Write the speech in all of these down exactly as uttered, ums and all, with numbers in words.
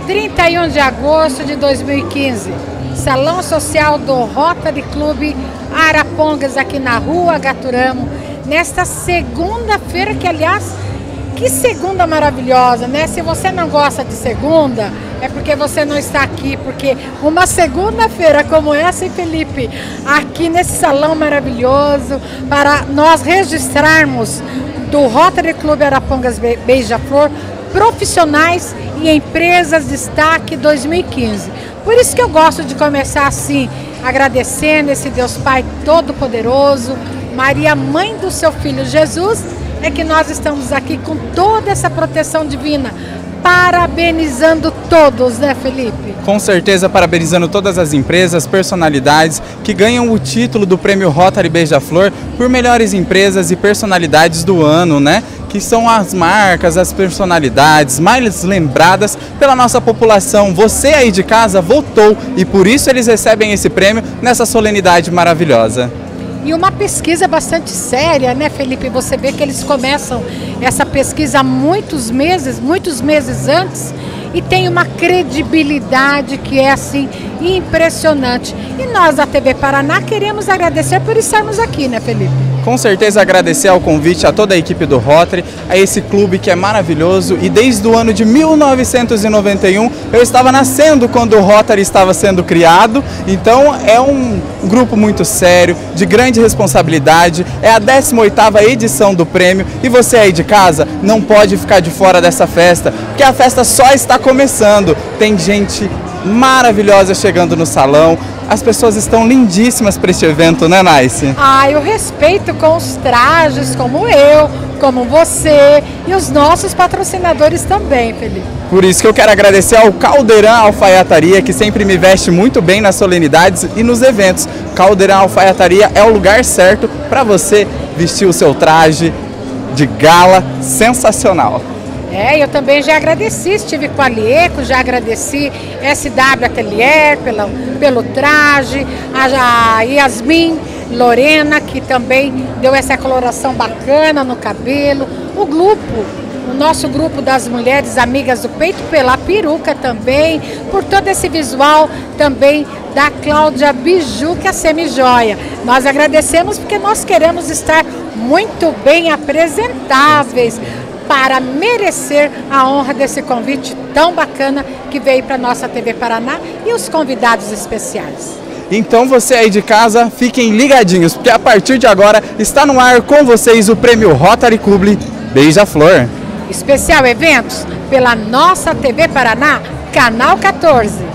trinta e um de agosto de dois mil e quinze, Salão Social do Rotary Clube Arapongas, aqui na Rua Gaturamo, nesta segunda-feira, que aliás, que segunda maravilhosa, né? Se você não gosta de segunda, é porque você não está aqui, porque uma segunda-feira como essa, hein, Felipe, aqui nesse salão maravilhoso, para nós registrarmos do Rotary Clube Arapongas Beija-Flor, profissionais e empresas destaque dois mil e quinze. Por isso que eu gosto de começar assim, agradecendo esse Deus Pai Todo-Poderoso, Maria, mãe do seu Filho Jesus, é que nós estamos aqui com toda essa proteção divina, parabenizando todos, né, Felipe? Com certeza, parabenizando todas as empresas, personalidades que ganham o título do Prêmio Rotary Beija-Flor por melhores empresas e personalidades do ano, né? Que são as marcas, as personalidades mais lembradas pela nossa população. Você aí de casa votou e por isso eles recebem esse prêmio nessa solenidade maravilhosa. E uma pesquisa bastante séria, né, Felipe? Você vê que eles começam essa pesquisa há muitos meses, muitos meses antes, e tem uma credibilidade que é, assim, impressionante. E nós da T V Paraná queremos agradecer por estarmos aqui, né, Felipe? Com certeza agradecer ao convite a toda a equipe do Rotary, a esse clube que é maravilhoso, e desde o ano de mil novecentos e noventa e um eu estava nascendo quando o Rotary estava sendo criado, então é um grupo muito sério, de grande responsabilidade, é a décima oitava edição do prêmio e você aí de casa não pode ficar de fora dessa festa, porque a festa só está começando, tem gente maravilhosa chegando no salão. As pessoas estão lindíssimas para este evento, né, Naice? Ah, eu respeito com os trajes, como eu, como você e os nossos patrocinadores também, Felipe. Por isso que eu quero agradecer ao Caldeirão Alfaiataria, que sempre me veste muito bem nas solenidades e nos eventos. Caldeirão Alfaiataria é o lugar certo para você vestir o seu traje de gala sensacional. É, eu também já agradeci, estive com a Lieco, já agradeci S W Atelier pela, pelo traje, a, a Yasmin Lorena, que também deu essa coloração bacana no cabelo, o grupo, o nosso grupo das mulheres amigas do peito, pela peruca também, por todo esse visual também da Cláudia Biju, que é a semi-joia. Nós agradecemos porque nós queremos estar muito bem apresentáveis, para merecer a honra desse convite tão bacana que veio para a nossa T V Paraná e os convidados especiais. Então você aí de casa, fiquem ligadinhos, porque a partir de agora está no ar com vocês o Prêmio Rotary Clube Beija-Flor. Especial eventos pela nossa T V Paraná, Canal quatorze.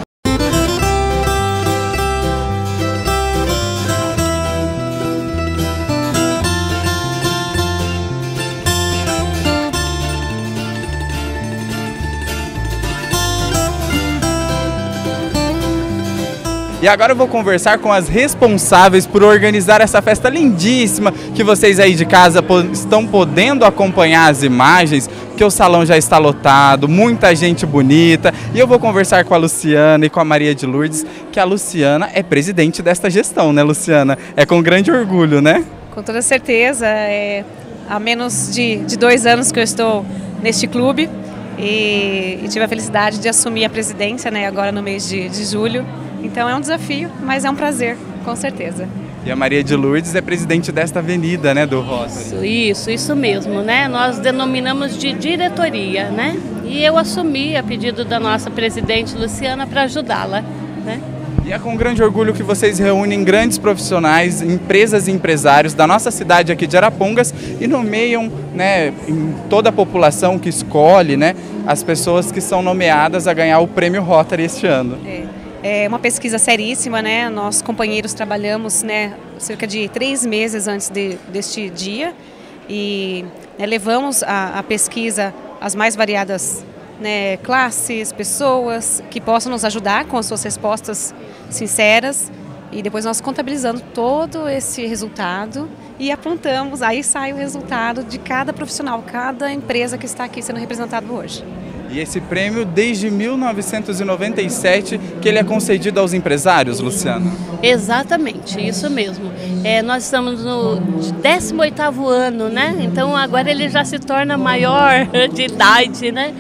E agora eu vou conversar com as responsáveis por organizar essa festa lindíssima que vocês aí de casa estão podendo acompanhar as imagens, que o salão já está lotado, muita gente bonita. E eu vou conversar com a Luciana e com a Maria de Lourdes, que a Luciana é presidente desta gestão, né, Luciana? É com grande orgulho, né? Com toda certeza. É, há menos de, de dois anos que eu estou neste clube e, e tive a felicidade de assumir a presidência, né, agora no mês de, de julho. Então é um desafio, mas é um prazer, com certeza. E a Maria de Lourdes é presidente desta avenida, né, do Rotary. Isso, isso, isso mesmo, né? Nós denominamos de diretoria, né? E eu assumi a pedido da nossa presidente Luciana para ajudá-la, né? E é com grande orgulho que vocês reúnem grandes profissionais, empresas e empresários da nossa cidade aqui de Arapongas e nomeiam, né, em toda a população que escolhe, né, as pessoas que são nomeadas a ganhar o Prêmio Rotary este ano. É. É uma pesquisa seríssima, né? Nós, companheiros, trabalhamos, né, cerca de três meses antes de, deste dia e, né, levamos a, a pesquisa às mais variadas, né, classes, pessoas que possam nos ajudar com as suas respostas sinceras e depois nós contabilizando todo esse resultado e apontamos, aí sai o resultado de cada profissional, cada empresa que está aqui sendo representado hoje. E esse prêmio desde mil novecentos e noventa e sete que ele é concedido aos empresários, Luciana? Exatamente, isso mesmo. É, nós estamos no décimo oitavo ano, né? Então agora ele já se torna maior de idade, né?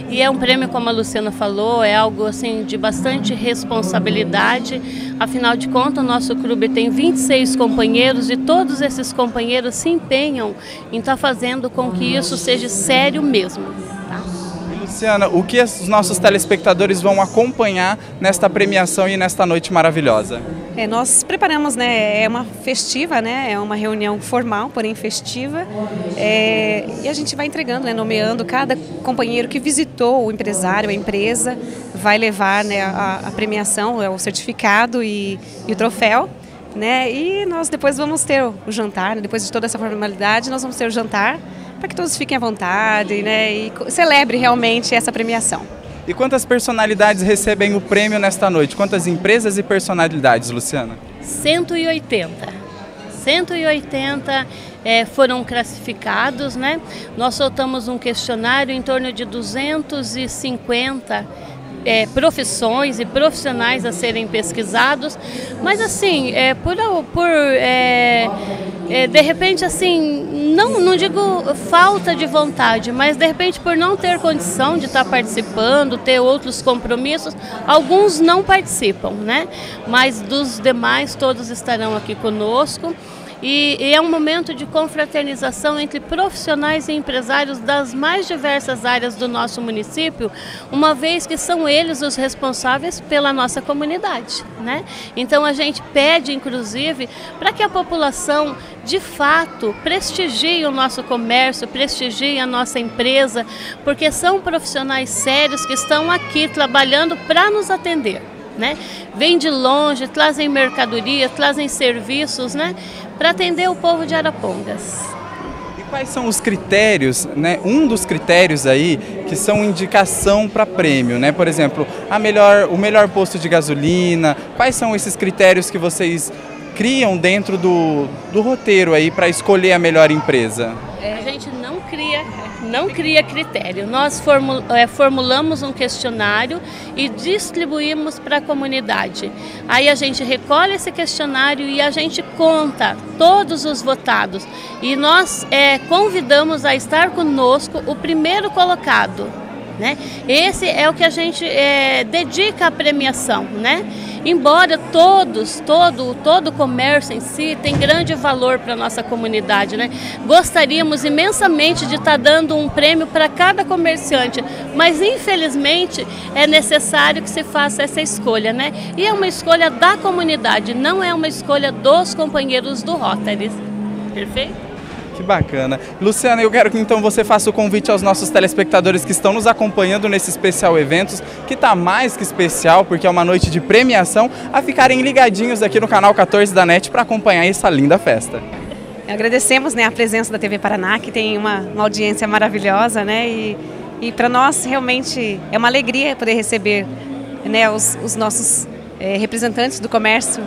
E é um prêmio, como a Luciana falou, é algo assim de bastante responsabilidade. Afinal de contas, o nosso clube tem vinte e seis companheiros e todos esses companheiros se empenham em estar fazendo com que isso seja sério mesmo. Tá? Luciana, o que os nossos telespectadores vão acompanhar nesta premiação e nesta noite maravilhosa? É, nós preparamos, né, é uma festiva, né, é uma reunião formal, porém festiva, é, e a gente vai entregando, né, nomeando cada companheiro que visitou o empresário, a empresa, vai levar, né, a, a premiação, o certificado e, e o troféu, né, e nós depois vamos ter o jantar, né, depois de toda essa formalidade, nós vamos ter o jantar, para que todos fiquem à vontade, né, e celebre realmente essa premiação. E quantas personalidades recebem o prêmio nesta noite? Quantas empresas e personalidades, Luciana? cento e oitenta. cento e oitenta é, foram classificados, né? Nós soltamos um questionário em torno de duzentos e cinquenta É, profissões e profissionais a serem pesquisados, mas assim, é, por, por é, é, de repente assim, não, não digo falta de vontade, mas de repente por não ter condição de estar participando, ter outros compromissos, alguns não participam, né? Mas dos demais todos estarão aqui conosco. E, e é um momento de confraternização entre profissionais e empresários das mais diversas áreas do nosso município, uma vez que são eles os responsáveis pela nossa comunidade, né? Então a gente pede, inclusive, para que a população, de fato, prestigie o nosso comércio, prestigie a nossa empresa, porque são profissionais sérios que estão aqui trabalhando para nos atender. Né? Vêm de longe, trazem mercadoria, trazem serviços, né? Para atender o povo de Arapongas. E quais são os critérios, né? Um dos critérios aí que são indicação para prêmio, né? Por exemplo, a melhor, o melhor posto de gasolina. Quais são esses critérios que vocês criam dentro do, do roteiro aí para escolher a melhor empresa? É, a gente não cria, não cria critério. Nós formul, é, formulamos um questionário e distribuímos para a comunidade. Aí a gente recolhe esse questionário e a gente conta todos os votados. E nós é, convidamos a estar conosco o primeiro colocado. Né? Esse é o que a gente é, dedica à premiação, né? Embora todos, todo, todo o comércio em si tem grande valor para a nossa comunidade, né? Gostaríamos imensamente de estar dando um prêmio para cada comerciante, mas infelizmente é necessário que se faça essa escolha, né? E é uma escolha da comunidade, não é uma escolha dos companheiros do Rotary. Perfeito? Que bacana. Luciana, eu quero que então você faça o convite aos nossos telespectadores que estão nos acompanhando nesse especial eventos, que está mais que especial, porque é uma noite de premiação, a ficarem ligadinhos aqui no canal quatorze da NET para acompanhar essa linda festa. Agradecemos, né, a presença da T V Paraná, que tem uma, uma audiência maravilhosa, né, e, e para nós realmente é uma alegria poder receber, né, os, os nossos é, representantes do comércio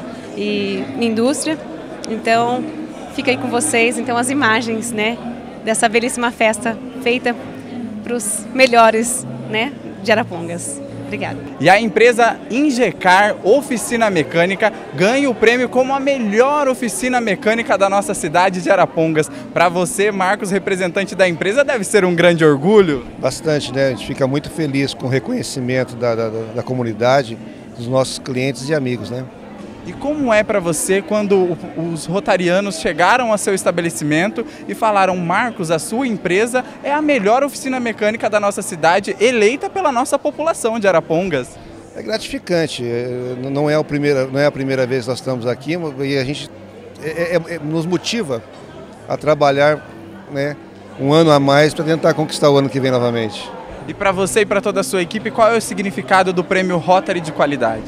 e indústria. Então, fica aí com vocês, então, as imagens, né, dessa belíssima festa feita para os melhores, né, de Arapongas. Obrigada. E a empresa Ingecar Oficina Mecânica ganha o prêmio como a melhor oficina mecânica da nossa cidade de Arapongas. Para você, Marcos, representante da empresa, deve ser um grande orgulho? Bastante, né? A gente fica muito feliz com o reconhecimento da, da, da comunidade, dos nossos clientes e amigos, né? E como é para você quando os rotarianos chegaram ao seu estabelecimento e falaram: Marcos, a sua empresa é a melhor oficina mecânica da nossa cidade, eleita pela nossa população de Arapongas? É gratificante, não é a primeira, não é a primeira vez que nós estamos aqui e a gente é, é, nos motiva a trabalhar, né, um ano a mais para tentar conquistar o ano que vem novamente. E para você e para toda a sua equipe, qual é o significado do prêmio Rotary de qualidade?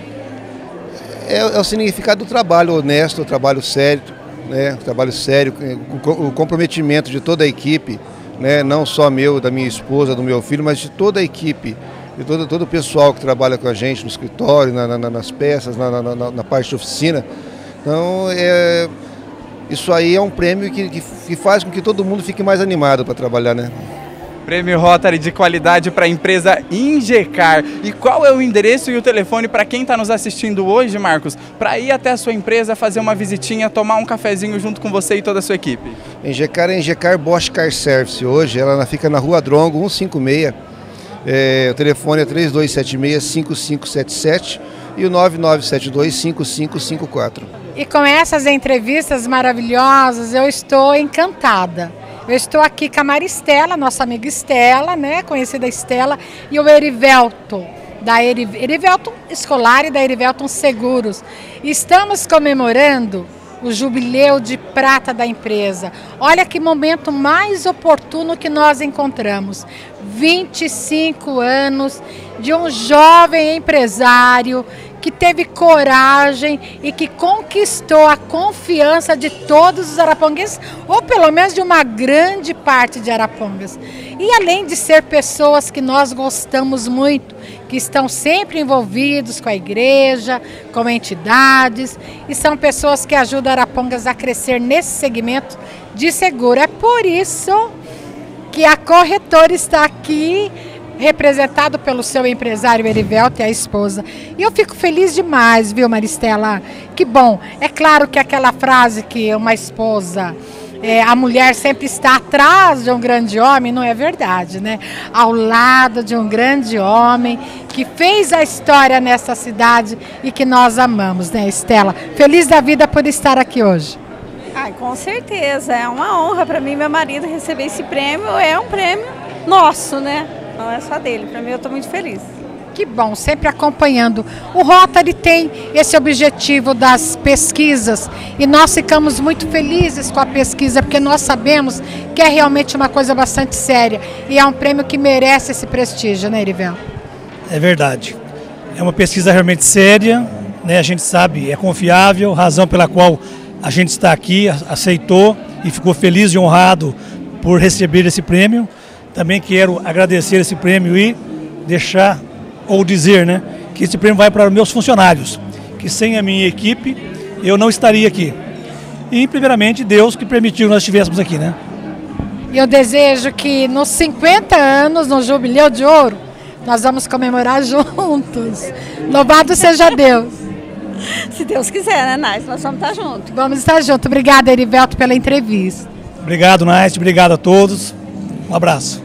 É, é o significado do trabalho honesto, o trabalho sério, né? O trabalho sério, o, o comprometimento de toda a equipe, né? Não só meu, da minha esposa, do meu filho, mas de toda a equipe, de todo, todo o pessoal que trabalha com a gente no escritório, na, na, nas peças, na, na, na parte de oficina. Então, é, isso aí é um prêmio que, que, que faz com que todo mundo fique mais animado para trabalhar, né? Prêmio Rotary de qualidade para a empresa Ingecar. E qual é o endereço e o telefone para quem está nos assistindo hoje, Marcos, para ir até a sua empresa, fazer uma visitinha, tomar um cafezinho junto com você e toda a sua equipe? Ingecar é Ingecar Bosch Car Service. Hoje ela fica na Rua Drongo cento e cinquenta e seis É, o telefone é três dois sete seis, cinco cinco sete sete e o nove nove sete dois, cinco cinco cinco quatro. E com essas entrevistas maravilhosas, eu estou encantada. Eu estou aqui com a Maristela, nossa amiga Estela, né, conhecida Estela, e o Erivelto, da Eri- Erivelto Escolar e da Erivelto Seguros. Estamos comemorando o jubileu de prata da empresa. Olha que momento mais oportuno que nós encontramos. vinte e cinco anos de um jovem empresário que teve coragem e que conquistou a confiança de todos os araponguenses, ou pelo menos de uma grande parte de Arapongas. E além de ser pessoas que nós gostamos muito, que estão sempre envolvidos com a igreja, com entidades, e são pessoas que ajudam Arapongas a crescer nesse segmento de seguro. É por isso que a corretora está aqui, representado pelo seu empresário Erivelto e a esposa. E eu fico feliz demais, viu, Maristela? Que bom. É claro que aquela frase que uma esposa, é, a mulher sempre está atrás de um grande homem, não é verdade, né? Ao lado de um grande homem que fez a história nessa cidade e que nós amamos, né, Estela? Feliz da vida por estar aqui hoje. Ai, com certeza. É uma honra para mim e meu marido receber esse prêmio. É um prêmio nosso, né? Não é só dele, para mim eu estou muito feliz. Que bom, sempre acompanhando. O Rotary tem esse objetivo das pesquisas e nós ficamos muito felizes com a pesquisa, porque nós sabemos que é realmente uma coisa bastante séria e é um prêmio que merece esse prestígio, né, Erivelto? É verdade. É uma pesquisa realmente séria, né? A gente sabe, é confiável, razão pela qual a gente está aqui, aceitou e ficou feliz e honrado por receber esse prêmio. Também quero agradecer esse prêmio e deixar, ou dizer, né, que esse prêmio vai para os meus funcionários, que sem a minha equipe eu não estaria aqui. E, primeiramente, Deus que permitiu que nós estivéssemos aqui, né? E eu desejo que nos cinquenta anos, no Jubileu de Ouro, nós vamos comemorar juntos. Louvado seja Deus. Se Deus quiser, né, Nath? Nós vamos estar juntos. Vamos estar juntos. Obrigada, Erivelto, pela entrevista. Obrigado, Nath. Obrigado a todos. Um abraço.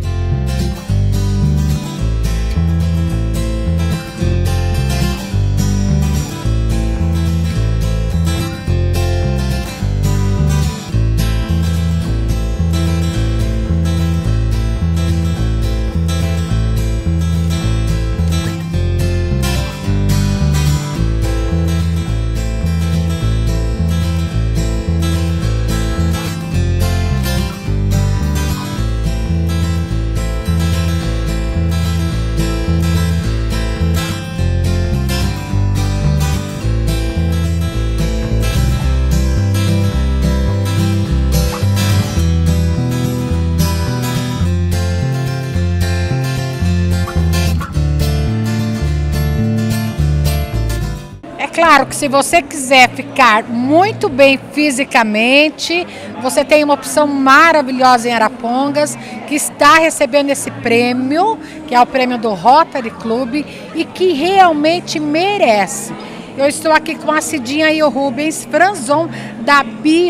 Claro que se você quiser ficar muito bem fisicamente, você tem uma opção maravilhosa em Arapongas, que está recebendo esse prêmio, que é o prêmio do Rotary Club, e que realmente merece. Eu estou aqui com a Cidinha e o Rubens Franzon, da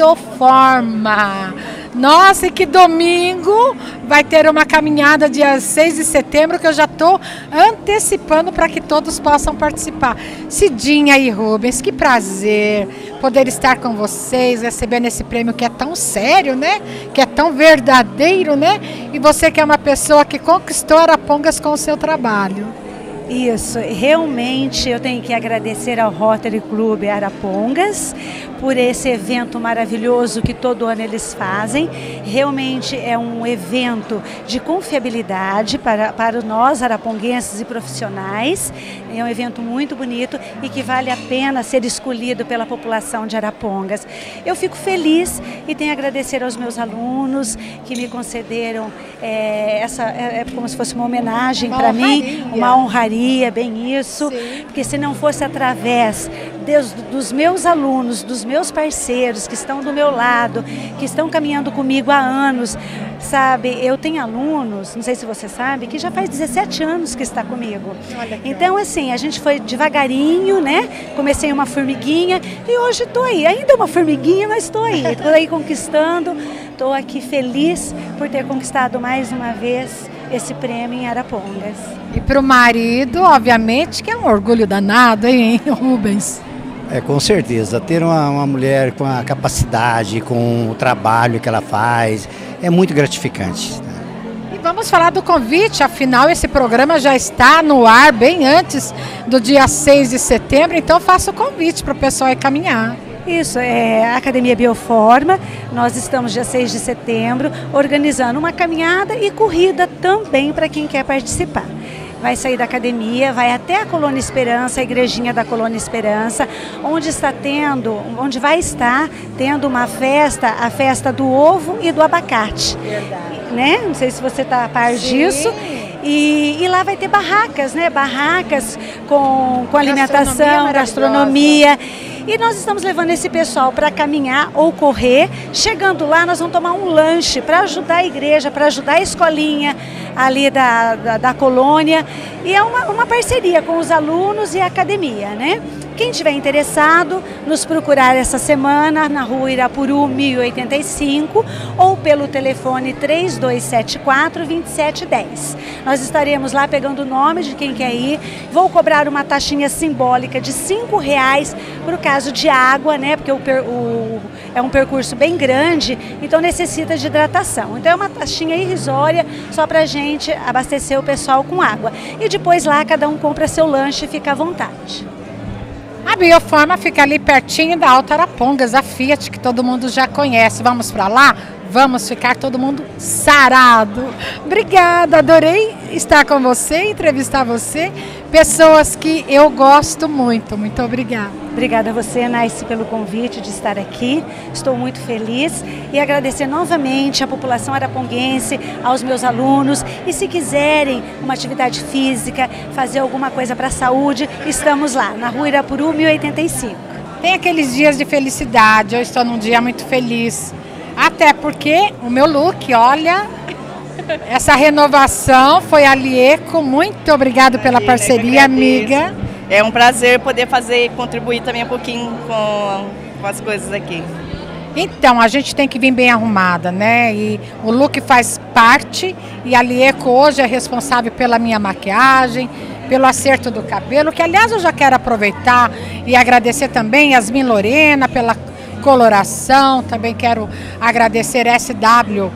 Bioforma. Nossa, e que domingo vai ter uma caminhada dia seis de setembro, que eu já estou antecipando para que todos possam participar. Cidinha e Rubens, que prazer poder estar com vocês, recebendo esse prêmio que é tão sério, né? Que é tão verdadeiro, né? E você que é uma pessoa que conquistou Arapongas com o seu trabalho. Isso, realmente eu tenho que agradecer ao Rotary Club Arapongas por esse evento maravilhoso que todo ano eles fazem. Realmente é um evento de confiabilidade para, para nós araponguenses e profissionais. É um evento muito bonito e que vale a pena ser escolhido pela população de Arapongas. Eu fico feliz e tenho a agradecer aos meus alunos que me concederam é, essa, é, é como se fosse uma homenagem para mim, uma honraria, bem isso. Sim. Porque se não fosse através Deus, dos meus alunos, dos meus parceiros que estão do meu lado, que estão caminhando comigo há anos, sabe? Eu tenho alunos, não sei se você sabe, que já faz dezessete anos que está comigo. Olha, então, assim, a gente foi devagarinho, né? Comecei uma formiguinha e hoje estou aí. Ainda uma formiguinha, mas estou aí. Estou aí conquistando, estou aqui feliz por ter conquistado mais uma vez esse prêmio em Arapongas. E para o marido, obviamente, que é um orgulho danado, hein, Rubens? É, com certeza. Ter uma, uma mulher com a capacidade, com o trabalho que ela faz, é muito gratificante. E vamos falar do convite, afinal esse programa já está no ar bem antes do dia seis de setembro, então faça o convite para o pessoal ir caminhar. Isso, é a Academia Bioforma, nós estamos dia seis de setembro organizando uma caminhada e corrida também para quem quer participar. Vai sair da academia, vai até a Colônia Esperança, a igrejinha da Colônia Esperança, onde está tendo, onde vai estar tendo uma festa, a festa do ovo e do abacate. Verdade. Né? Não sei se você está a par Sim. disso. E, e lá vai ter barracas, né? Barracas com, com alimentação, gastronomia. E nós estamos levando esse pessoal para caminhar ou correr. Chegando lá, nós vamos tomar um lanche para ajudar a igreja, para ajudar a escolinha ali da, da, da colônia. E é uma, uma parceria com os alunos e a academia, né? Quem tiver interessado, nos procurar essa semana na rua Irapuru mil e oitenta e cinco ou pelo telefone três dois sete quatro, dois sete um zero. Nós estaremos lá pegando o nome de quem quer ir. Vou cobrar uma taxinha simbólica de cinco reais para o caso de água, né? Porque o, o, é um percurso bem grande, então necessita de hidratação. Então é uma taxinha irrisória só para a gente abastecer o pessoal com água. E depois lá cada um compra seu lanche e fica à vontade. A Bioforma fica ali pertinho da Alta Arapongas, a Fiat, que todo mundo já conhece. Vamos para lá? Vamos ficar todo mundo sarado. Obrigada, adorei estar com você, entrevistar você. Pessoas que eu gosto muito. Muito obrigada. Obrigada a você, Naice, pelo convite de estar aqui. Estou muito feliz e agradecer novamente à população araponguense, aos meus alunos. E se quiserem uma atividade física, fazer alguma coisa para a saúde, estamos lá, na rua Irapuru mil e oitenta e cinco. Tem aqueles dias de felicidade, eu estou num dia muito feliz. Até porque o meu look, olha, essa renovação foi a Lieco. Muito obrigado pela parceria, amiga. É um prazer poder fazer, contribuir também um pouquinho com, com as coisas aqui. Então, a gente tem que vir bem arrumada, né? E o look faz parte e a Lieco hoje é responsável pela minha maquiagem, pelo acerto do cabelo, que aliás eu já quero aproveitar e agradecer também Yasmin Lorena pela coloração. Também quero agradecer S W,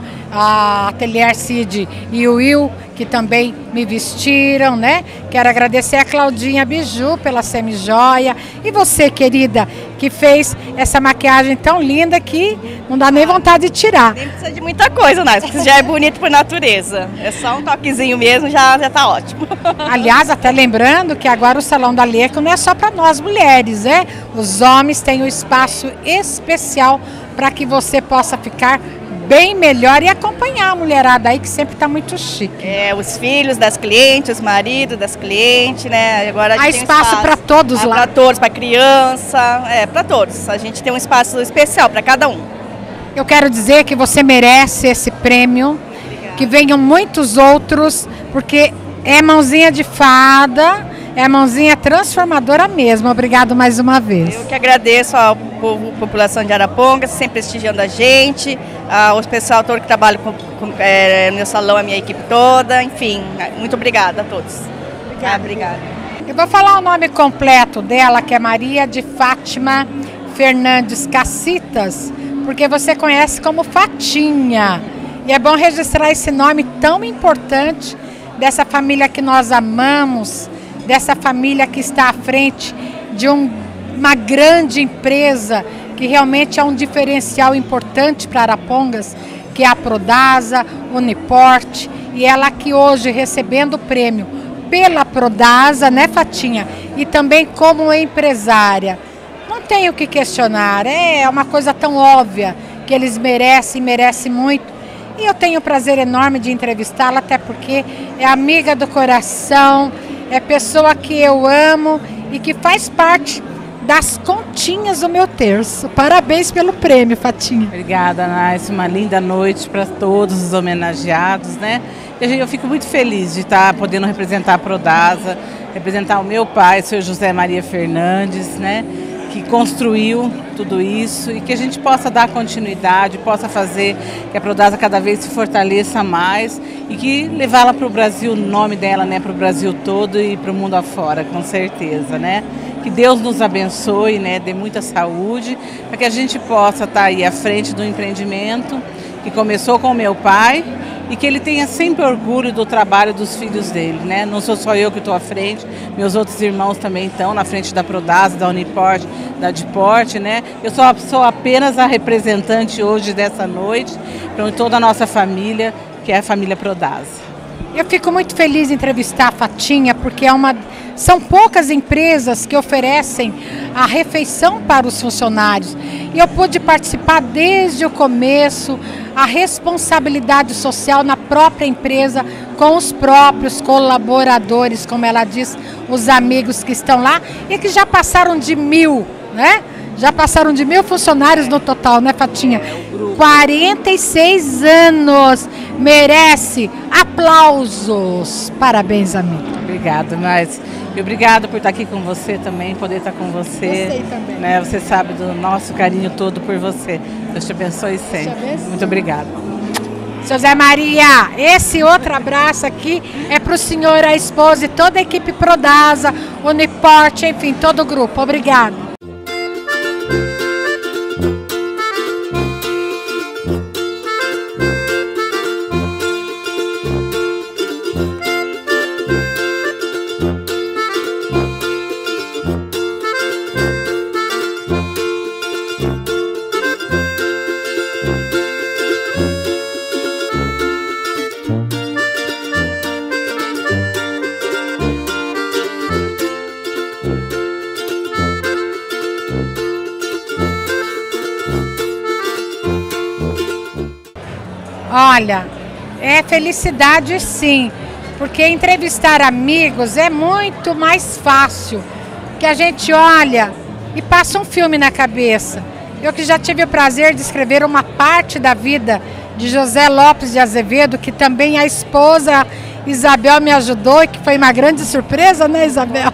a Atelier Cid e o Will, que também me vestiram, né? Quero agradecer a Claudinha Biju pela semijoia. E você, querida, que fez essa maquiagem tão linda que não dá nem vontade de tirar. Nem precisa de muita coisa, né? Porque já é bonito por natureza. É só um toquezinho mesmo, já, já tá ótimo. Aliás, até lembrando que agora o Salão da Lieco não é só para nós mulheres, né? Os homens têm um espaço especial para que você possa ficar bem melhor e acompanhar a mulherada aí que sempre está muito chique. É, os filhos das clientes, os maridos das clientes, né? Agora a gente Há tem espaço, espaço para todos ah, lá. Para todos, para criança, é, para todos. A gente tem um espaço especial para cada um. Eu quero dizer que você merece esse prêmio, Obrigada. Que venham muitos outros, porque é mãozinha de fada. É a mãozinha transformadora mesmo. Obrigado mais uma vez. Eu que agradeço à população de Arapongas, sempre prestigiando a gente, ao pessoal todo que trabalha com, com, é, no meu salão, a minha equipe toda, enfim, muito obrigada a todos. Obrigada. Ah, obrigada. Eu vou falar o nome completo dela, que é Maria de Fátima Fernandes Cacitas, porque você conhece como Fatinha. E é bom registrar esse nome tão importante dessa família que nós amamos, dessa família que está à frente de um, uma grande empresa que realmente é um diferencial importante para Arapongas, que é a Prodasa, Uniport, e ela aqui hoje recebendo o prêmio pela Prodasa, né, Fatinha? E também como empresária. Não tenho o que questionar, é uma coisa tão óbvia que eles merecem, merecem muito. E eu tenho o prazer enorme de entrevistá-la, até porque é amiga do coração, é pessoa que eu amo e que faz parte das continhas do meu terço. Parabéns pelo prêmio, Fatinha. Obrigada, Naice. Uma linda noite para todos os homenageados, né? E eu fico muito feliz de estar podendo representar a Prodasa, representar o meu pai, o senhor José Maria Fernandes, né? Que construiu tudo isso e que a gente possa dar continuidade, possa fazer que a Prodasa cada vez se fortaleça mais e que levá-la para o Brasil, o nome dela, né, para o Brasil todo e para o mundo afora, com certeza, né? Que Deus nos abençoe, né, dê muita saúde, para que a gente possa estar aí à frente do empreendimento que começou com o meu pai e que ele tenha sempre orgulho do trabalho dos filhos dele, né? Não sou só eu que estou à frente, meus outros irmãos também estão na frente da Prodasa, da Uniport, da Diport, né? Eu sou, sou apenas a representante hoje dessa noite para toda a nossa família, que é a família Prodasa. Eu fico muito feliz em entrevistar a Fatinha, porque é uma, são poucas empresas que oferecem a refeição para os funcionários. E eu pude participar desde o começo, a responsabilidade social na própria empresa, com os próprios colaboradores, como ela diz, os amigos que estão lá e que já passaram de mil, né? Já passaram de mil funcionários no total, né, Fatinha? quarenta e seis anos, merece aplausos. Parabéns, amiga. Obrigada, mas e obrigado por estar aqui com você também, poder estar com você. Você também. Né? Você sabe do nosso carinho todo por você. Deus te abençoe sempre. Deus te abençoe. Muito obrigada. Seu Zé Maria, esse outro abraço aqui é para o senhor, a esposa e toda a equipe Prodasa, Uniport, enfim, todo o grupo. Obrigada. Olha, é felicidade sim, porque entrevistar amigos é muito mais fácil, que a gente olha e passa um filme na cabeça. Eu que já tive o prazer de escrever uma parte da vida de José Lopes de Azevedo, que também a esposa Isabel me ajudou e que foi uma grande surpresa, né, Isabel?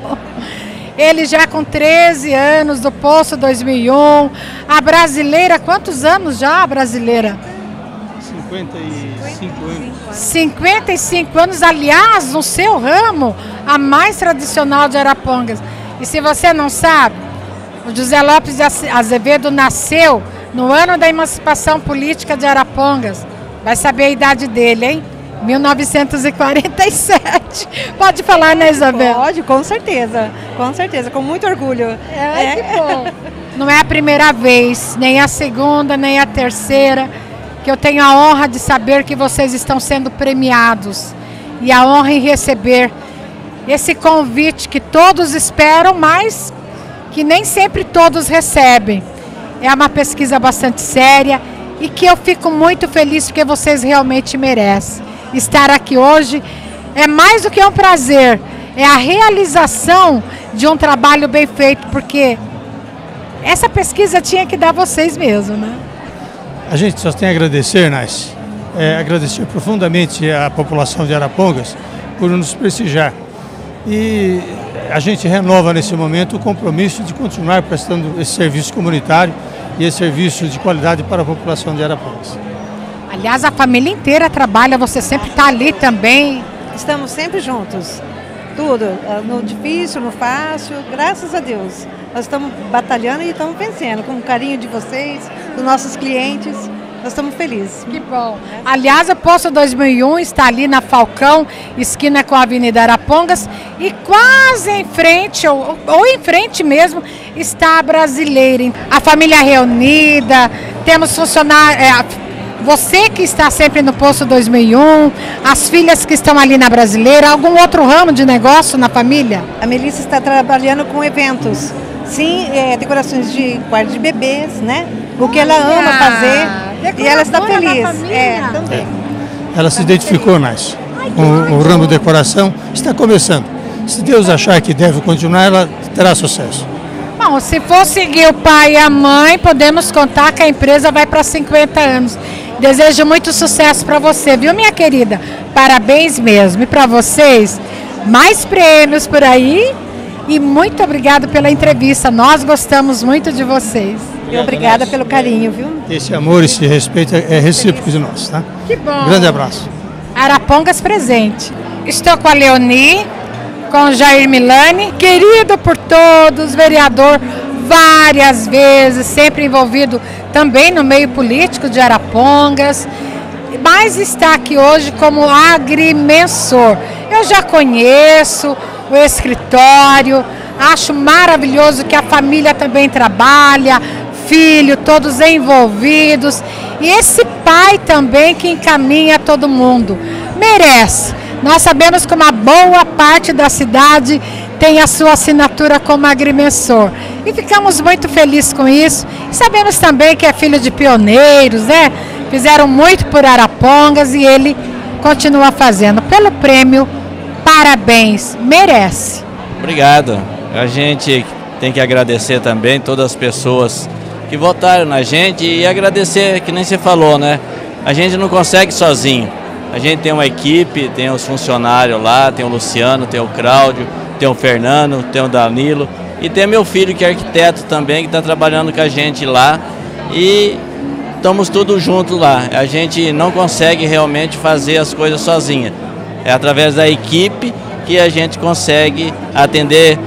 Ele já com treze anos, do Poço dois mil e um, a brasileira, quantos anos já a brasileira? cinquenta e cinco anos. cinquenta e cinco anos, aliás, no seu ramo, a mais tradicional de Arapongas. E se você não sabe, o José Lopes de Azevedo nasceu no ano da emancipação política de Arapongas. Vai saber a idade dele, hein? mil novecentos e quarenta e sete. Pode falar, né, Isabel? Pode, com certeza. Com certeza, com muito orgulho. É, é. Que bom. Não é a primeira vez, nem a segunda, nem a terceira, que eu tenho a honra de saber que vocês estão sendo premiados e a honra em receber esse convite que todos esperam, mas que nem sempre todos recebem. É uma pesquisa bastante séria e que eu fico muito feliz porque vocês realmente merecem. Estar aqui hoje é mais do que um prazer, é a realização de um trabalho bem feito, porque essa pesquisa tinha que dar vocês mesmo, né? A gente só tem a agradecer, Nais, é, agradecer profundamente à população de Arapongas por nos prestigiar. E a gente renova nesse momento o compromisso de continuar prestando esse serviço comunitário e esse serviço de qualidade para a população de Arapongas. Aliás, a família inteira trabalha, você sempre está ali também. Estamos sempre juntos, tudo, no difícil, no fácil, graças a Deus. Nós estamos batalhando e estamos vencendo, com o carinho de vocês, dos nossos clientes, nós estamos felizes. Que bom. Aliás, o Poço dois mil e um está ali na Falcão, esquina com a Avenida Arapongas, e quase em frente, ou, ou em frente mesmo, está a Brasileira. A família reunida, temos funcionários, é, você que está sempre no Poço dois mil e um, as filhas que estão ali na Brasileira, algum outro ramo de negócio na família? A Melissa está trabalhando com eventos. Sim, é, decorações de quarto de bebês, né? O que ela ama fazer e ela está feliz. É, também. Ela se identificou, Nais, com o ramo de decoração, está começando. Se Deus achar que deve continuar, ela terá sucesso. Bom, se for seguir o pai e a mãe, podemos contar que a empresa vai para cinquenta anos. Desejo muito sucesso para você, viu, minha querida? Parabéns mesmo. E para vocês, mais prêmios por aí. e muito obrigado pela entrevista. Nós gostamos muito de vocês. E obrigada pelo carinho, viu? Esse amor, esse respeito é recíproco de nós, tá? Que bom. Grande abraço. Arapongas presente. Estou com a Leoni, com o Jair Milani, querido por todos, vereador várias vezes, sempre envolvido também no meio político de Arapongas, mas está aqui hoje como agrimensor. Eu já conheço o escritório, acho maravilhoso que a família também trabalha, filho, todos envolvidos, e esse pai também que encaminha todo mundo. Merece. Nós sabemos que uma boa parte da cidade tem a sua assinatura como agrimensor. E ficamos muito felizes com isso. E sabemos também que é filho de pioneiros, né? Fizeram muito por Arapongas e ele continua fazendo. Pelo prêmio, parabéns. Merece. Obrigado. A gente tem que agradecer também todas as pessoas que votaram na gente e agradecer, que nem você falou, né? A gente não consegue sozinho. A gente tem uma equipe, tem os funcionários lá, tem o Luciano, tem o Cláudio, tem o Fernando, tem o Danilo e tem meu filho que é arquiteto também, que está trabalhando com a gente lá e estamos todos juntos lá. A gente não consegue realmente fazer as coisas sozinha. É através da equipe que a gente consegue atender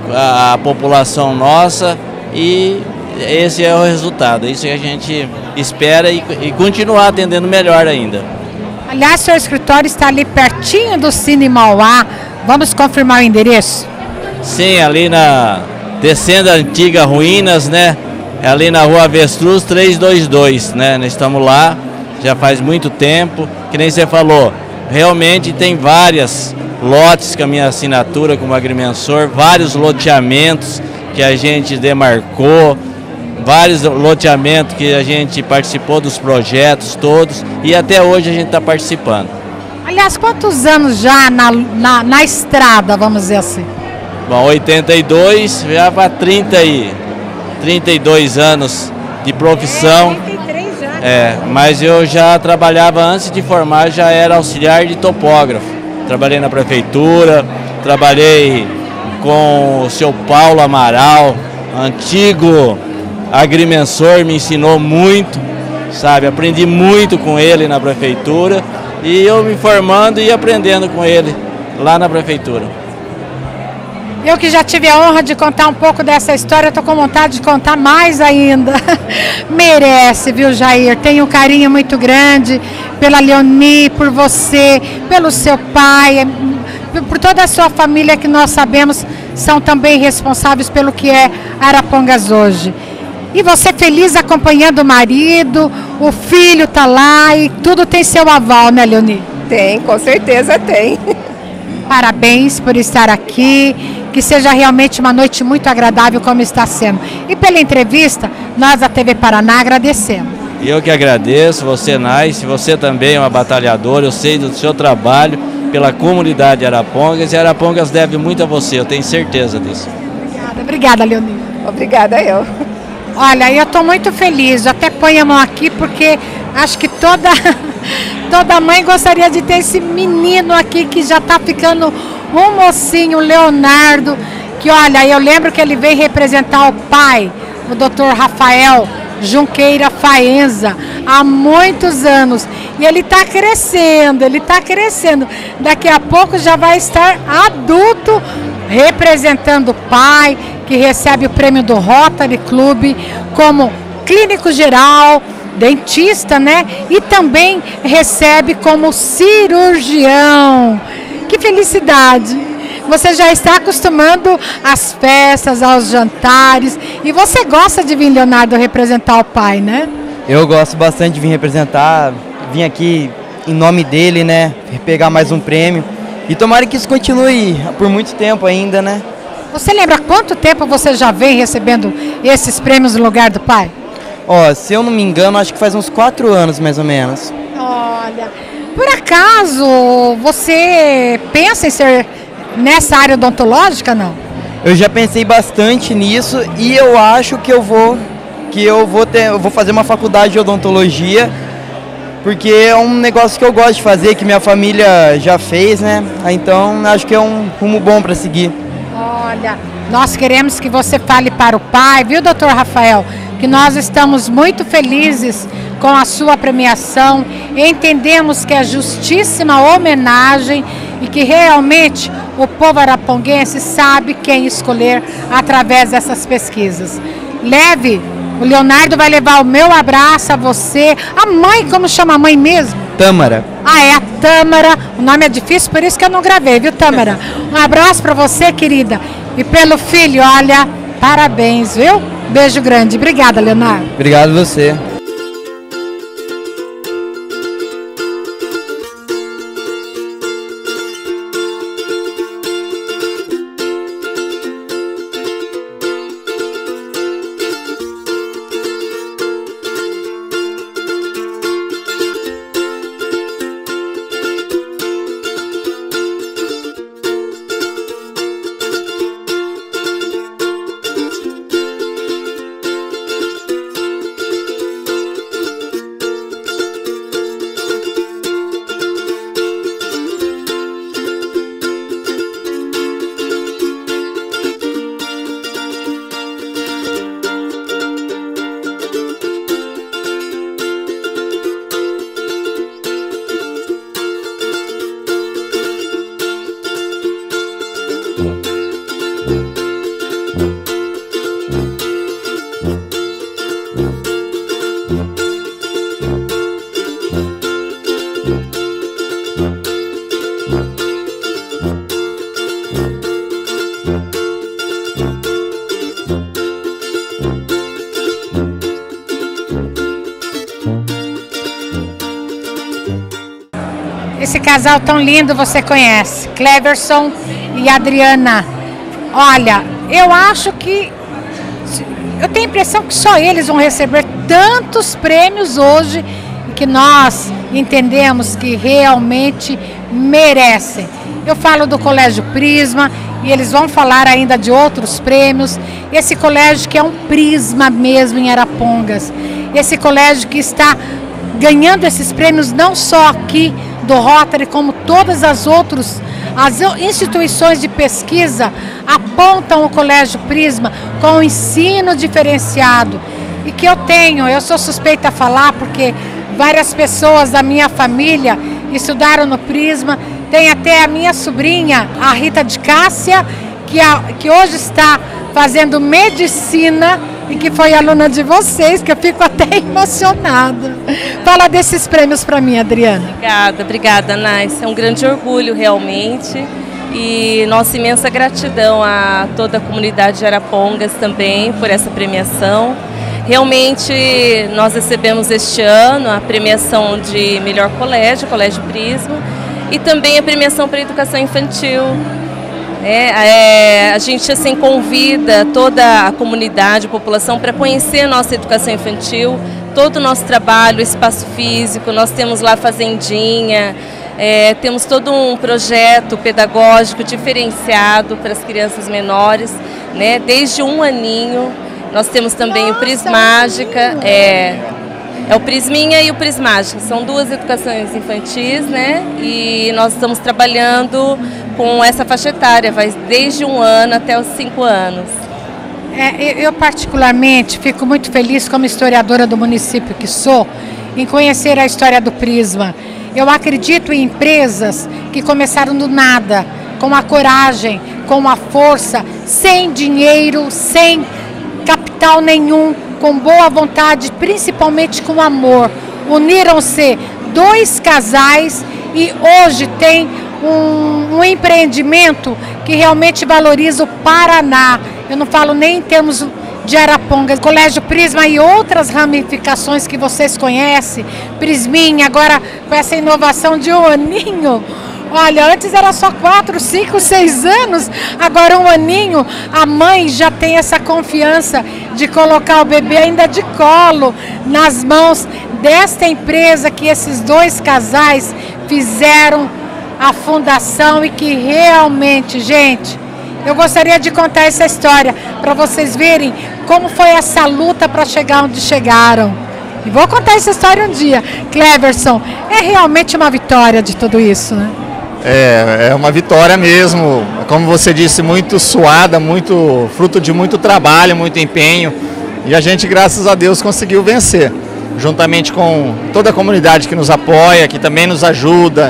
a, a população nossa e esse é o resultado. Isso que a gente espera e, e continuar atendendo melhor ainda. Aliás, seu escritório está ali pertinho do Cine Mauá. Vamos confirmar o endereço? Sim, ali na descendo a antiga Ruínas, né? Ali na Rua Avestruz trezentos e vinte e dois, né? Nós estamos lá, já faz muito tempo. Que nem você falou, realmente tem várias lotes com a minha assinatura como agrimensor, vários loteamentos que a gente demarcou, vários loteamentos que a gente participou dos projetos todos e até hoje a gente está participando. Aliás, quantos anos já na, na, na estrada, vamos dizer assim? Bom, oitenta e dois, já para trinta e, trinta e dois anos de profissão. É, trinta e três já. É, mas eu já trabalhava antes de formar, já era auxiliar de topógrafo. Trabalhei na prefeitura, trabalhei com o seu Paulo Amaral, antigo agrimensor, me ensinou muito, sabe? Aprendi muito com ele na prefeitura e eu me formando e aprendendo com ele lá na prefeitura. Eu que já tive a honra de contar um pouco dessa história, estou com vontade de contar mais ainda. Merece, viu, Jair? Tenho um carinho muito grande pela Leoni, por você, pelo seu pai, por toda a sua família que nós sabemos são também responsáveis pelo que é Arapongas hoje. E você feliz acompanhando o marido, o filho está lá e tudo tem seu aval, né, Leoni? Tem, com certeza tem. Parabéns por estar aqui, que seja realmente uma noite muito agradável como está sendo. E pela entrevista, nós da T V Paraná agradecemos. Eu que agradeço, você, Nais, você também é uma batalhadora, eu sei do seu trabalho pela comunidade de Arapongas e Arapongas deve muito a você, eu tenho certeza disso. Obrigada, obrigada, Leoni. Obrigada eu. Olha, eu estou muito feliz, eu até ponho a mão aqui porque acho que toda, toda mãe gostaria de ter esse menino aqui que já está ficando um mocinho, o Leonardo, que olha, eu lembro que ele veio representar o pai, o doutor Rafael Junqueira Faenza, há muitos anos. E ele está crescendo, ele está crescendo. Daqui a pouco já vai estar adulto, representando o pai, que recebe o prêmio do Rotary Club como clínico geral, dentista, né? E também recebe como cirurgião. Que felicidade! Você já está acostumando às festas, aos jantares, e você gosta de vir, Leonardo, representar o pai, né? Eu gosto bastante de vir representar, vim aqui em nome dele, né? Pegar mais um prêmio. E tomara que isso continue por muito tempo ainda, né? Você lembra quanto tempo você já vem recebendo esses prêmios no lugar do pai? Ó, se eu não me engano, acho que faz uns quatro anos mais ou menos. Olha, por acaso você pensa em ser nessa área odontológica, não? Eu já pensei bastante nisso e eu acho que eu vou que eu vou ter, eu vou fazer uma faculdade de odontologia, porque é um negócio que eu gosto de fazer, que minha família já fez, né? Então acho que é um rumo bom para seguir. Olha, nós queremos que você fale para o pai, viu, doutor Rafael, que nós estamos muito felizes com a sua premiação, entendemos que é justíssima homenagem e que realmente o povo araponguense sabe quem escolher através dessas pesquisas. Leve, o Leonardo vai levar o meu abraço a você. A mãe, como chama a mãe mesmo? Tâmara. Ah, é a Tâmara. O nome é difícil, por isso que eu não gravei, viu, Tâmara? Um abraço para você, querida. E pelo filho, olha, parabéns, viu? Beijo grande. Obrigada, Leonardo. Obrigado você. Esse casal tão lindo você conhece, Cleverson e Adriana. Olha, eu acho que, eu tenho a impressão que só eles vão receber tantos prêmios hoje, que nós entendemos que realmente merecem. Eu falo do Colégio Prisma e eles vão falar ainda de outros prêmios. Esse colégio que é um prisma mesmo em Arapongas. Esse colégio que está ganhando esses prêmios não só aqui do Rotary, como todas as outras as instituições de pesquisa apontam o Colégio Prisma com um ensino diferenciado. E que eu tenho, eu sou suspeita a falar porque várias pessoas da minha família estudaram no Prisma. Tem até a minha sobrinha, a Rita de Cássia, que, a, que hoje está fazendo medicina e que foi aluna de vocês, que eu fico até emocionada. Fala desses prêmios para mim, Adriana. Obrigada, obrigada, Nais. É um grande orgulho, realmente. E nossa imensa gratidão a toda a comunidade de Arapongas também por essa premiação. Realmente, nós recebemos este ano a premiação de melhor colégio, Colégio Prisma, e também a premiação para a educação infantil. É, é, a gente assim convida toda a comunidade, a população para conhecer a nossa educação infantil, todo o nosso trabalho, espaço físico, nós temos lá fazendinha, é, temos todo um projeto pedagógico diferenciado para as crianças menores, né, desde um aninho. Nós temos também nossa, o Prismágica, é, é o Prisminha e o Prismágica, são duas educações infantis, né, e nós estamos trabalhando com essa faixa etária, vai desde um ano até os cinco anos. É, eu particularmente fico muito feliz como historiadora do município que sou, em conhecer a história do Prisma. Eu acredito em empresas que começaram do nada, com a coragem, com a força, sem dinheiro, sem capital nenhum, com boa vontade, principalmente com amor. Uniram-se dois casais e hoje tem Um, um empreendimento que realmente valoriza o Paraná. Eu não falo nem em termos de Arapongas, Colégio Prisma e outras ramificações que vocês conhecem, Prisminha, agora com essa inovação de um aninho. Olha, antes era só quatro, cinco, seis anos, agora um aninho, a mãe já tem essa confiança de colocar o bebê ainda de colo nas mãos desta empresa que esses dois casais fizeram a fundação e que realmente, gente, eu gostaria de contar essa história para vocês verem como foi essa luta para chegar onde chegaram. E vou contar essa história um dia. Cleverson, é realmente uma vitória de tudo isso, né? é, é uma vitória mesmo, como você disse, muito suada, muito fruto de muito trabalho, muito empenho, e a gente, graças a Deus, conseguiu vencer, juntamente com toda a comunidade que nos apoia, que também nos ajuda,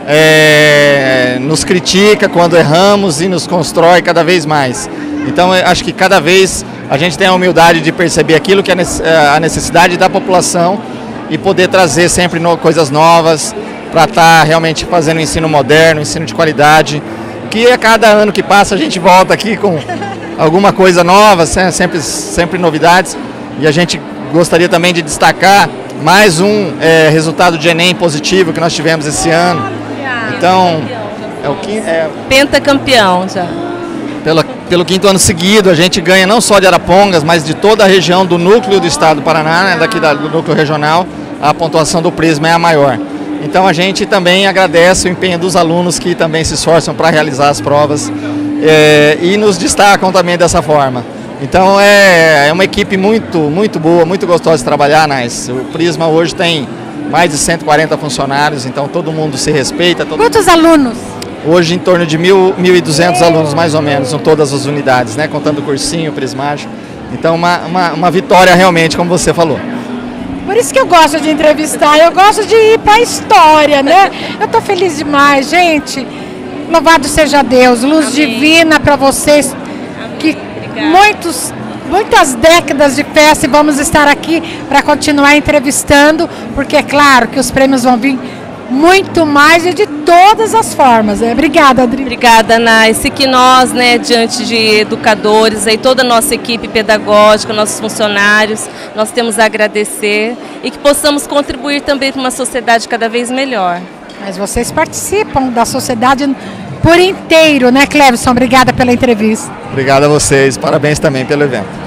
é, nos critica quando erramos e nos constrói cada vez mais. Então, eu acho que cada vez a gente tem a humildade de perceber aquilo que é a necessidade da população e poder trazer sempre no, coisas novas para estar tá realmente fazendo ensino moderno, ensino de qualidade, que a cada ano que passa a gente volta aqui com alguma coisa nova, sempre, sempre novidades, e a gente gostaria também de destacar mais um é, resultado de Enem positivo que nós tivemos esse ano. Então, é o quinto, é, pentacampeão já. Pelo, pelo quinto ano seguido, a gente ganha não só de Arapongas, mas de toda a região do núcleo do estado do Paraná, né, daqui da, do núcleo regional, a pontuação do Prisma é a maior. Então a gente também agradece o empenho dos alunos que também se esforçam para realizar as provas é, e nos destacam também dessa forma. Então é, é uma equipe muito, muito boa, muito gostosa de trabalhar, Nais. O Prisma hoje tem mais de cento e quarenta funcionários, então todo mundo se respeita. Todo Quantos mundo... alunos? Hoje em torno de mil, mil e duzentos alunos mais ou menos, em todas as unidades, né? Contando o cursinho, o prismático. Então uma, uma, uma vitória realmente, como você falou. Por isso que eu gosto de entrevistar, eu gosto de ir para a história, né? Eu tô feliz demais, gente. Louvado seja Deus, luz Amém. Divina para vocês, que muitos, muitas décadas de festa, e vamos estar aqui para continuar entrevistando, porque é claro que os prêmios vão vir muito mais e de todas as formas. Obrigada, Adri. Obrigada, Naice. Que nós, né, diante de educadores, aí, toda a nossa equipe pedagógica, nossos funcionários, nós temos a agradecer e que possamos contribuir também para uma sociedade cada vez melhor. Mas vocês participam da sociedade por inteiro, né, Clevison? Obrigada pela entrevista. Obrigado a vocês. Parabéns também pelo evento.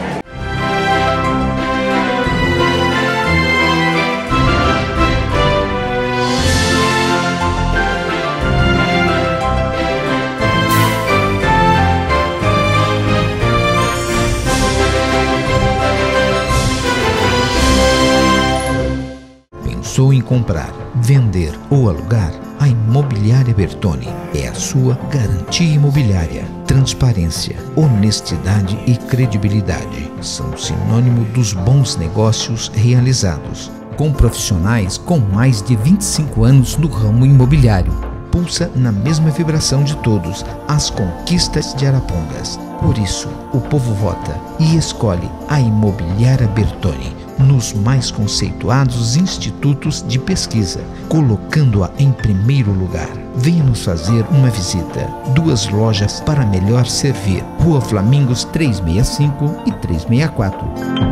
Pensou em comprar, vender ou alugar? A Imobiliária Bertoni é a sua garantia imobiliária. Transparência, honestidade e credibilidade são sinônimo dos bons negócios realizados. Com profissionais com mais de vinte e cinco anos no ramo imobiliário. Pulsa na mesma vibração de todos as conquistas de Arapongas. Por isso, o povo vota e escolhe a Imobiliária Bertoni nos mais conceituados institutos de pesquisa, colocando-a em primeiro lugar. Venha nos fazer uma visita. Duas lojas para melhor servir. Rua Flamingos trezentos e sessenta e cinco e trezentos e sessenta e quatro.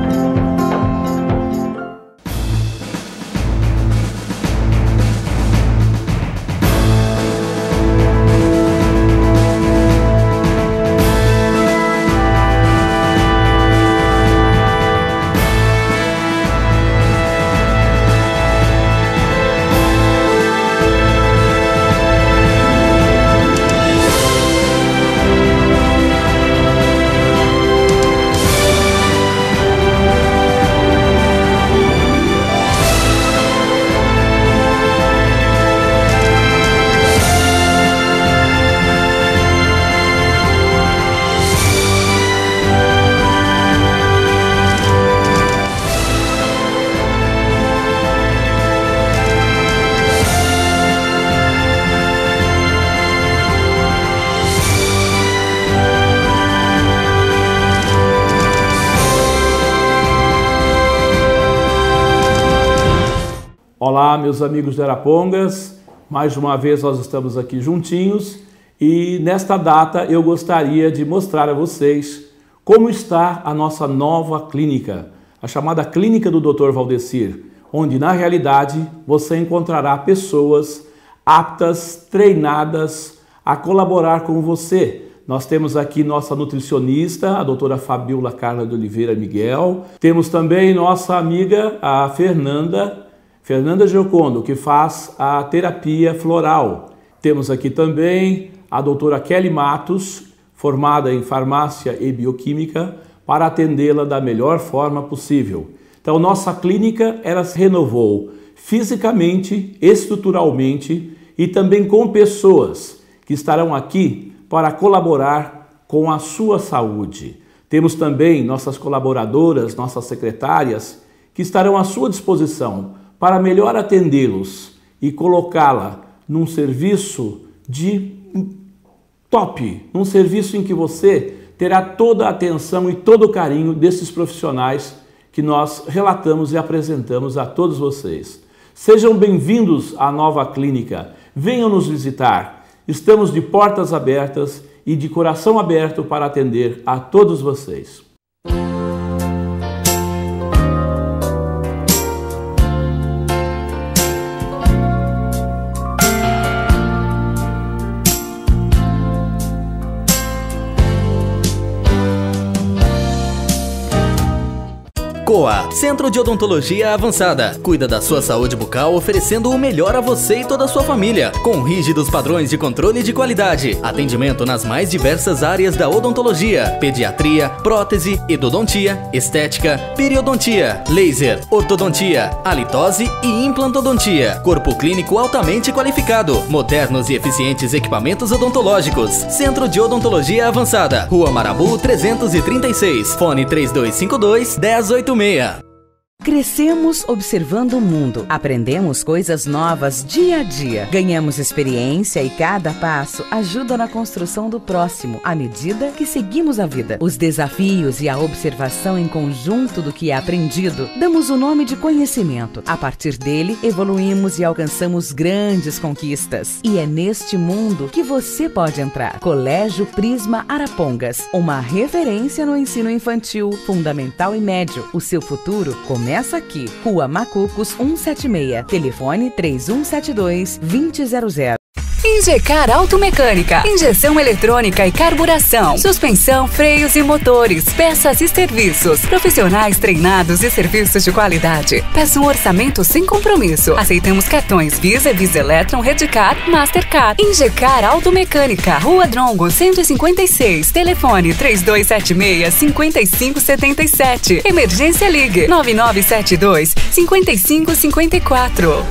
Olá, meus amigos de Arapongas, mais uma vez nós estamos aqui juntinhos e nesta data eu gostaria de mostrar a vocês como está a nossa nova clínica, a chamada Clínica do doutor Valdecir, onde na realidade você encontrará pessoas aptas, treinadas a colaborar com você. Nós temos aqui nossa nutricionista, a doutora Fabiola Carla de Oliveira Miguel, temos também nossa amiga, a Fernanda, Fernanda Giocondo, que faz a terapia floral. Temos aqui também a doutora Kelly Matos, formada em farmácia e bioquímica, para atendê-la da melhor forma possível. Então, nossa clínica, ela se renovou fisicamente, estruturalmente e também com pessoas que estarão aqui para colaborar com a sua saúde. Temos também nossas colaboradoras, nossas secretárias, que estarão à sua disposição para melhor atendê-los e colocá-la num serviço de top, num serviço em que você terá toda a atenção e todo o carinho desses profissionais que nós relatamos e apresentamos a todos vocês. Sejam bem-vindos à nova clínica, venham nos visitar. Estamos de portas abertas e de coração aberto para atender a todos vocês. COA, Centro de Odontologia Avançada. Cuida da sua saúde bucal oferecendo o melhor a você e toda a sua família, com rígidos padrões de controle de qualidade. Atendimento nas mais diversas áreas da odontologia: pediatria, prótese, endodontia, estética, periodontia, laser, ortodontia, halitose e implantodontia. Corpo clínico altamente qualificado, modernos e eficientes equipamentos odontológicos. Centro de Odontologia Avançada, Rua Marabu trezentos e trinta e seis, fone três dois cinco dois, um zero oito seis. Crescemos observando o mundo, aprendemos coisas novas dia a dia, ganhamos experiência e cada passo ajuda na construção do próximo, à medida que seguimos a vida. Os desafios e a observação em conjunto do que é aprendido, damos o nome de conhecimento. A partir dele, evoluímos e alcançamos grandes conquistas. E é neste mundo que você pode entrar. Colégio Prisma Arapongas, uma referência no ensino infantil, fundamental e médio. O seu futuro começa Começa aqui, Rua Macucos cento e setenta e seis, telefone três um sete dois, dois zero zero zero. Injecar Automecânica, injeção eletrônica e carburação, suspensão, freios e motores, peças e serviços, profissionais treinados e serviços de qualidade. Peça um orçamento sem compromisso. Aceitamos cartões Visa, Visa Electron, Redcard, Mastercard. Injecar Automecânica, Rua Drongo cento e cinquenta e seis, telefone três dois sete seis, cinco cinco sete sete. Emergência Ligue nove nove sete dois, cinco cinco cinco quatro.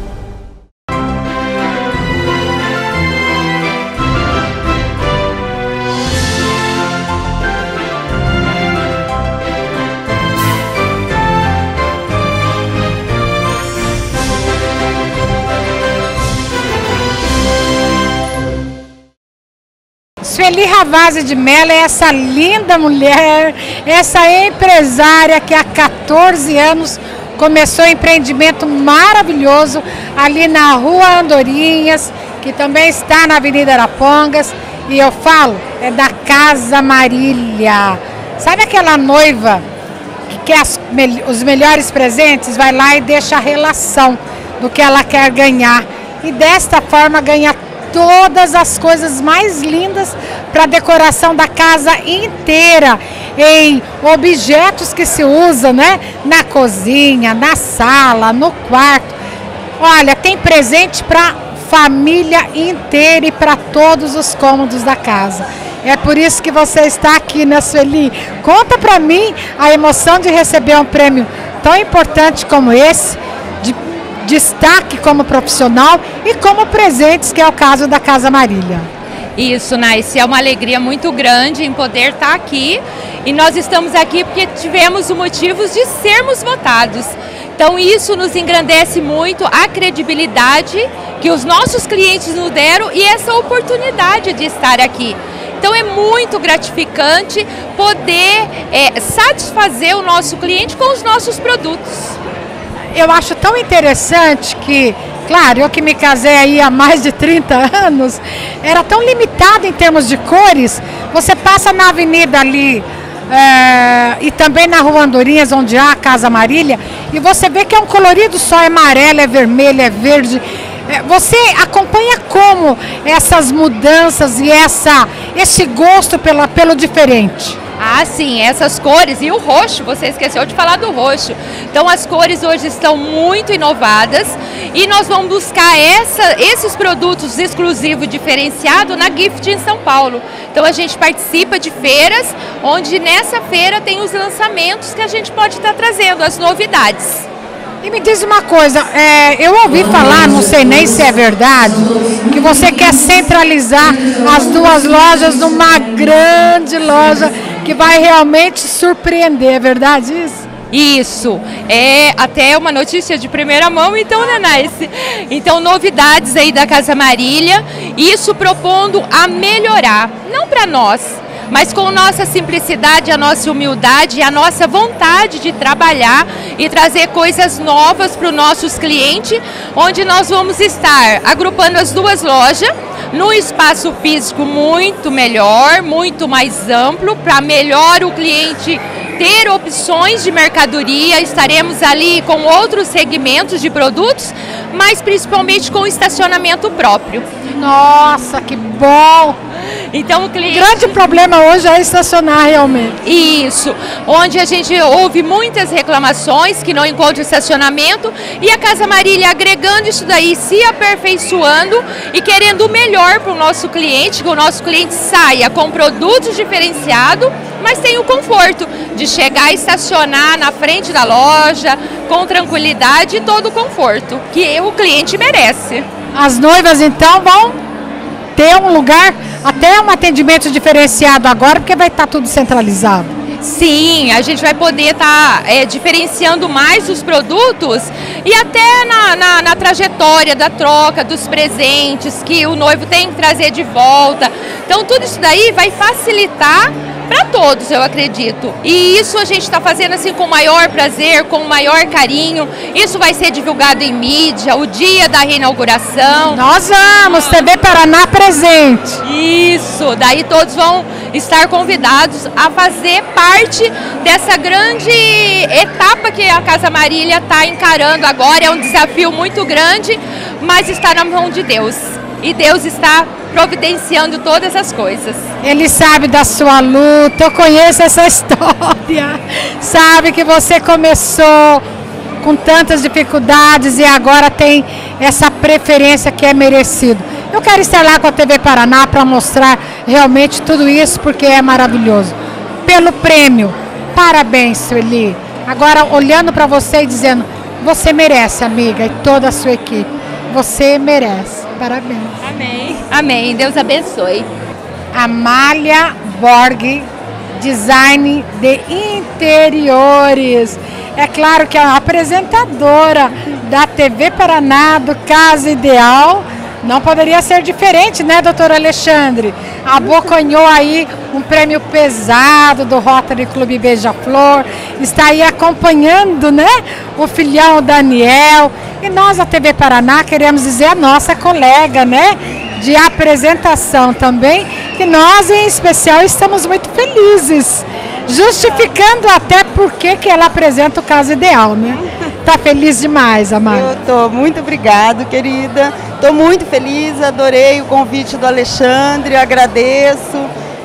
Sueli Ravazzi de Mello é essa linda mulher, essa empresária que há quatorze anos começou um empreendimento maravilhoso ali na Rua Andorinhas, que também está na Avenida Arapongas, e eu falo, é da Casa Marília. Sabe aquela noiva que quer as, os melhores presentes? Vai lá e deixa a relação do que ela quer ganhar, e desta forma ganha todas as coisas mais lindas para a decoração da casa inteira, em objetos que se usam, né, na cozinha, na sala, no quarto. Olha, tem presente para família inteira e para todos os cômodos da casa. É por isso que você está aqui, né, Sueli? Conta para mim a emoção de receber um prêmio tão importante como esse, de destaque como profissional e como presentes, que é o caso da Casa Marília. Isso, Naice, é uma alegria muito grande em poder estar aqui, e nós estamos aqui porque tivemos o motivo de sermos votados. Então isso nos engrandece muito, a credibilidade que os nossos clientes nos deram e essa oportunidade de estar aqui. Então é muito gratificante poder é, satisfazer o nosso cliente com os nossos produtos. Eu acho tão interessante que, claro, eu que me casei aí há mais de trinta anos, era tão limitado em termos de cores. Você passa na avenida ali é, e também na Rua Andorinhas, onde há a Casa Marília, e você vê que é um colorido só, é amarelo, é vermelho, é verde. É, você acompanha como essas mudanças e essa, esse gosto pela, pelo diferente? Ah, sim, essas cores e o roxo, você esqueceu de falar do roxo. Então as cores hoje estão muito inovadas e nós vamos buscar essa, esses produtos exclusivos diferenciados na Gift em São Paulo. Então a gente participa de feiras, onde nessa feira tem os lançamentos que a gente pode estar trazendo, as novidades. E me diz uma coisa, é, eu ouvi falar, não sei nem se é verdade, que você quer centralizar as duas lojas numa grande loja que vai realmente surpreender, é verdade isso? Isso, é até uma notícia de primeira mão, então, né, Nice? Então, novidades aí da Casa Marília, isso propondo a melhorar, não para nós, mas com nossa simplicidade, a nossa humildade e a nossa vontade de trabalhar e trazer coisas novas para os nossos clientes, onde nós vamos estar agrupando as duas lojas num espaço físico muito melhor, muito mais amplo, para melhor o cliente ter opções de mercadoria. Estaremos ali com outros segmentos de produtos, mas principalmente com estacionamento próprio. Nossa, que bom! Então o cliente... O grande problema hoje é estacionar realmente. Isso, onde a gente ouve muitas reclamações que não encontra estacionamento, e a Casa Marília agregando isso daí, se aperfeiçoando e querendo o melhor para o nosso cliente, que o nosso cliente saia com produtos diferenciados, mas tem o conforto de chegar e estacionar na frente da loja com tranquilidade e todo o conforto que o cliente merece. As noivas então vão ter um lugar, até um atendimento diferenciado agora, porque vai estar tudo centralizado. Sim, a gente vai poder estar tá, é, diferenciando mais os produtos e até na, na, na trajetória da troca dos presentes que o noivo tem que trazer de volta. Então tudo isso daí vai facilitar para todos, eu acredito. E isso a gente está fazendo assim com o maior prazer, com o maior carinho. Isso vai ser divulgado em mídia, o dia da reinauguração. Nós vamos, T V Paraná presente. Isso, daí todos vão estar convidados a fazer parte dessa grande etapa que a Casa Marília está encarando agora. É um desafio muito grande, mas está na mão de Deus. E Deus está providenciando todas as coisas. Ele sabe da sua luta, eu conheço essa história. Sabe que você começou com tantas dificuldades e agora tem essa preferência que é merecido. Eu quero estar lá com a T V Paraná para mostrar realmente tudo isso, porque é maravilhoso. Pelo prêmio, parabéns, Sueli. Agora, olhando para você e dizendo, você merece, amiga, e toda a sua equipe. Você merece. Parabéns. Amém. Amém. Deus abençoe. Amália Borg, design de interiores. É claro que a apresentadora da T V Paraná, do Casa Ideal, não poderia ser diferente, né, doutor Alexandre? Abocanhou aí um prêmio pesado do Rotary Clube Beija-Flor, está aí acompanhando, né, o filhão Daniel. E nós, a T V Paraná, queremos dizer a nossa colega, né, de apresentação também, que nós, em especial, estamos muito felizes, justificando até porque que ela apresenta o Casa Ideal, né? Tá feliz demais, Amanda. Eu tô, muito obrigado, querida. Tô muito feliz, adorei o convite do Alexandre, agradeço.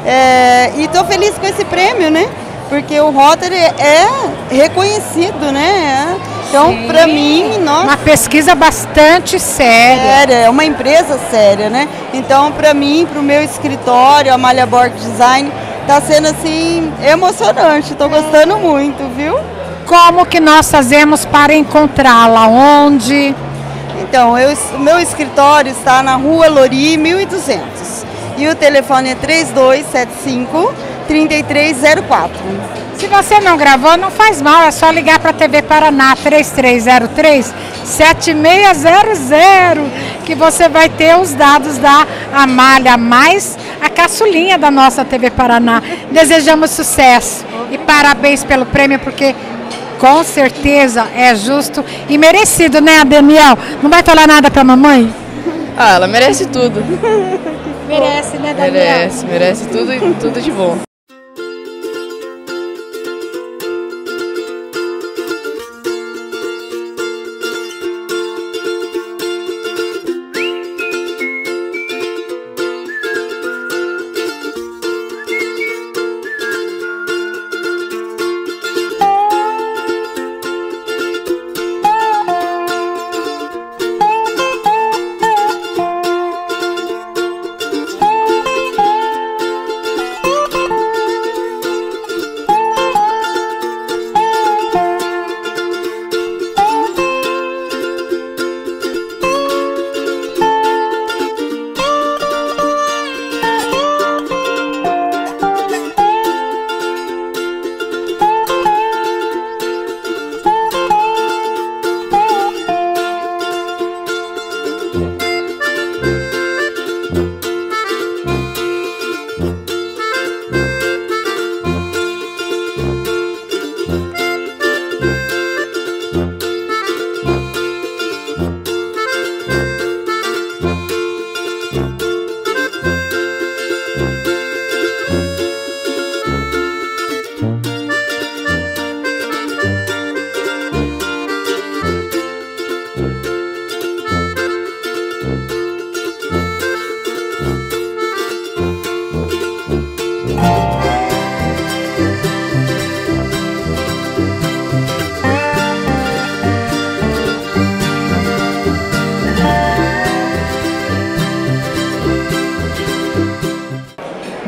É, e tô feliz com esse prêmio, né? Porque o Rotary é reconhecido, né? Então, para mim, nossa, uma pesquisa bastante séria. Séria, é uma empresa séria, né? Então, para mim, para o meu escritório, a Amália Borg Design, tá sendo assim emocionante. Tô gostando muito, viu? Como que nós fazemos para encontrá-la? Onde? Então, eu, o meu escritório está na Rua Lori, mil e duzentos. E o telefone é três dois sete cinco, três três zero quatro. Se você não gravou, não faz mal, é só ligar para a T V Paraná três três zero três, sete seis zero zero, que você vai ter os dados da Amália, mais a caçulinha da nossa T V Paraná. Desejamos sucesso e parabéns pelo prêmio, porque com certeza é justo e merecido, né, Daniel? Não vai falar nada para a mamãe? Ah, ela merece tudo. Merece, né, Daniel? Merece, merece tudo e tudo de bom.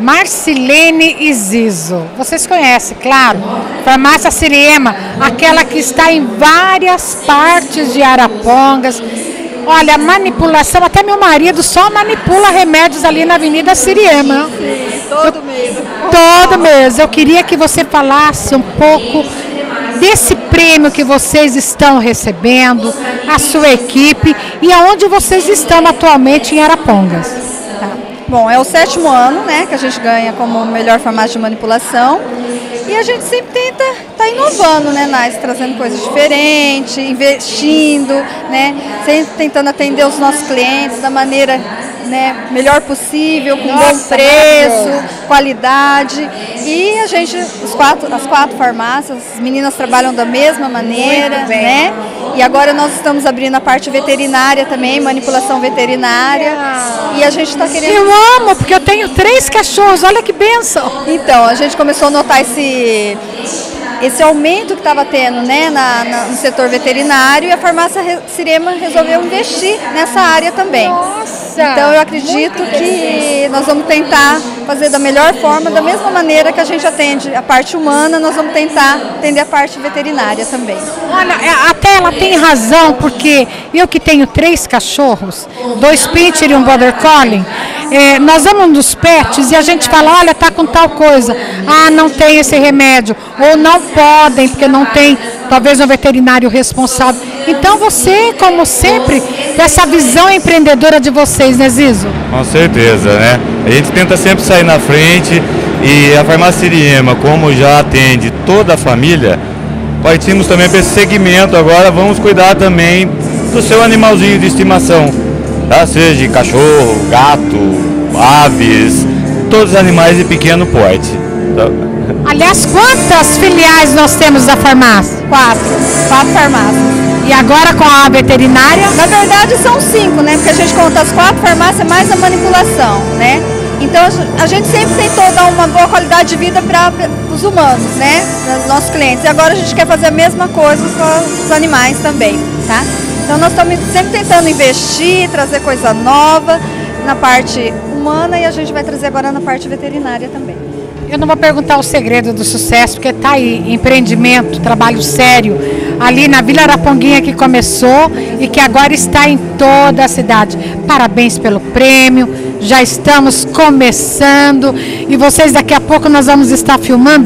Marcilene e Zizo. Vocês conhecem, claro. Farmácia Siriema, aquela que está em várias partes de Arapongas. Olha, manipulação, até meu marido só manipula remédios ali na Avenida Siriema. Sim, todo mês. Todo mês. Eu queria que você falasse um pouco desse prêmio que vocês estão recebendo, a sua equipe e aonde vocês estão atualmente em Arapongas. Tá. Bom, é o sétimo ano, né, que a gente ganha como melhor farmácia de manipulação. E a gente sempre tenta estar tá inovando, né, Nais? Trazendo coisas diferentes, investindo, né? Sempre tentando atender os nossos clientes da maneira, né, melhor possível, com Nossa, bom preço, qualidade. E a gente, os quatro, as quatro farmácias, as meninas trabalham da mesma maneira, né? E agora nós estamos abrindo a parte veterinária também, manipulação veterinária. Ah, e a gente está querendo... Eu amo, porque eu tenho três cachorros, olha que bênção! Então, a gente começou a notar esse... esse aumento que estava tendo, né, na, na, no setor veterinário, e a farmácia Siriema resolveu investir nessa área também. Nossa, então eu acredito que nós vamos tentar fazer da melhor forma, da mesma maneira que a gente atende a parte humana, nós vamos tentar atender a parte veterinária também. Olha, até ela tem razão, porque eu que tenho três cachorros, dois pincher e um border collie, é, nós vamos nos pets e a gente fala, olha, tá com tal coisa, ah, não tem esse remédio, ou não podem, porque não tem talvez um veterinário responsável. Então você, como sempre, tem essa visão empreendedora de vocês, né, Zizo? Com certeza, né? A gente tenta sempre sair na frente e a farmácia Siriema, como já atende toda a família, partimos também para esse segmento. Agora vamos cuidar também do seu animalzinho de estimação, tá? Seja de cachorro, gato, aves, todos os animais de pequeno porte. Tá? Aliás, quantas filiais nós temos da farmácia? Quatro. Quatro farmácias. E agora com a veterinária? Na verdade são cinco, né? Porque a gente conta as quatro farmácias mais a manipulação, né? Então a gente sempre tentou dar uma boa qualidade de vida para os humanos, né? Para os nossos clientes. E agora a gente quer fazer a mesma coisa com os animais também, tá? Então nós estamos sempre tentando investir, trazer coisa nova na parte humana e a gente vai trazer agora na parte veterinária também. Eu não vou perguntar o segredo do sucesso, porque está aí, empreendimento, trabalho sério, ali na Vila Araponguinha que começou e que agora está em toda a cidade. Parabéns pelo prêmio, já estamos começando e vocês daqui a pouco nós vamos estar filmando,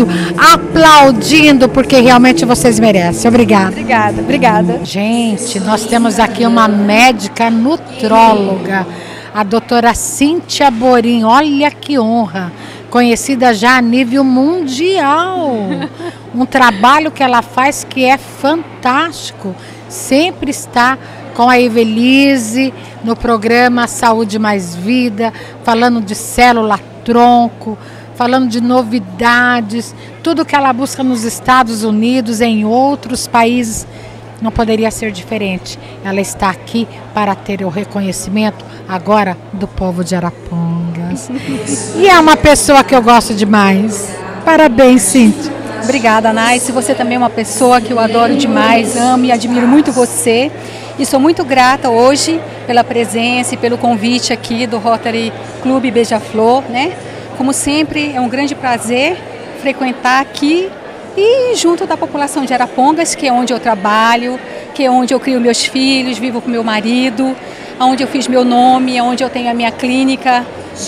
aplaudindo, porque realmente vocês merecem. Obrigada. Obrigada, obrigada. Gente, nós temos aqui uma médica nutróloga, a doutora Cíntia Borim, olha que honra. Conhecida já a nível mundial, um trabalho que ela faz que é fantástico, sempre está com a Evelise no programa Saúde Mais Vida, falando de célula-tronco, falando de novidades, tudo que ela busca nos Estados Unidos, em outros países, não poderia ser diferente. Ela está aqui para ter o reconhecimento agora do povo de Arapongas. E é uma pessoa que eu gosto demais. Parabéns, Cíntia. Obrigada, Nais. Você também é uma pessoa que eu adoro demais, amo e admiro muito você. E sou muito grata hoje pela presença e pelo convite aqui do Rotary Clube Beija-Flor, né? Como sempre, é um grande prazer frequentar aqui e junto da população de Arapongas, que é onde eu trabalho, que é onde eu crio meus filhos, vivo com meu marido, onde eu fiz meu nome, onde eu tenho a minha clínica.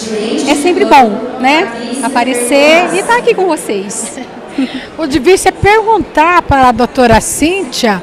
É sempre bom, né? Aparecer e estar aqui com vocês. O difícil é perguntar para a doutora Cíntia,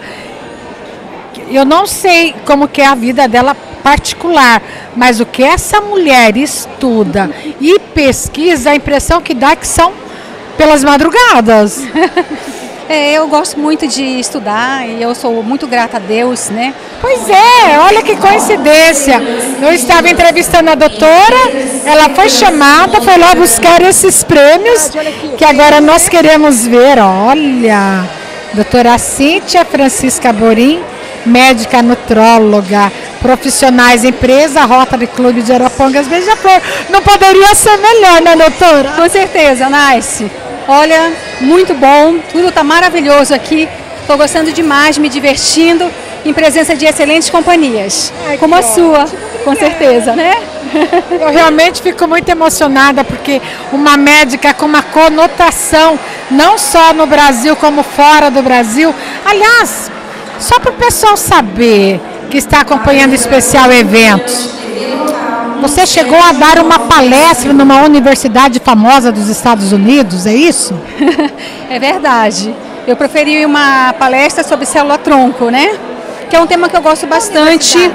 eu não sei como que é a vida dela particular, mas o que essa mulher estuda e pesquisa, a impressão que dá é que são pelas madrugadas. É, eu gosto muito de estudar e eu sou muito grata a Deus, né? Pois é, olha que coincidência. Eu estava entrevistando a doutora, ela foi chamada, foi lá buscar esses prêmios que agora nós queremos ver. Olha, doutora Cíntia Francisca Borim, médica nutróloga, profissionais, empresa, Rotary Clube de Arapongas Beija-Flor. Não poderia ser melhor, né, doutora? Com certeza, Nice. Olha, muito bom, tudo está maravilhoso aqui. Estou gostando demais, me divertindo, em presença de excelentes companhias, Ai, como a sua. Com certeza, né? Eu realmente fico muito emocionada porque uma médica com uma conotação não só no Brasil como fora do Brasil. Aliás, só para o pessoal saber que está acompanhando especial eventos, você chegou a dar uma palestra numa universidade famosa dos Estados Unidos, é isso? É verdade. Eu proferi uma palestra sobre célula-tronco, né? Que é um tema que eu gosto bastante.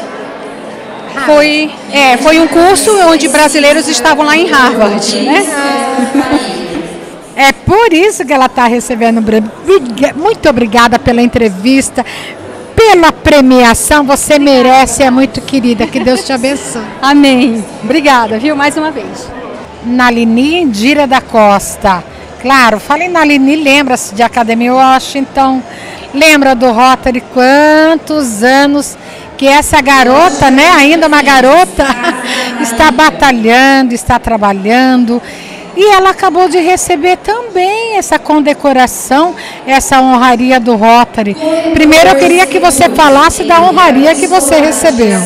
Foi, é, foi um curso onde brasileiros estavam lá em Harvard, né? É por isso que ela está recebendo. Muito obrigada pela entrevista, pela premiação. Você merece, é muito querida. Que Deus te abençoe. Amém. Obrigada, viu? Mais uma vez. Nalini Indira da Costa. Claro, falei Nalini, lembra-se de Academia Washington, lembra do Rotary, quantos anos que essa garota, né, ainda uma garota, está batalhando, está trabalhando. E ela acabou de receber também essa condecoração, essa honraria do Rotary. Primeiro eu queria que você falasse da honraria que você recebeu.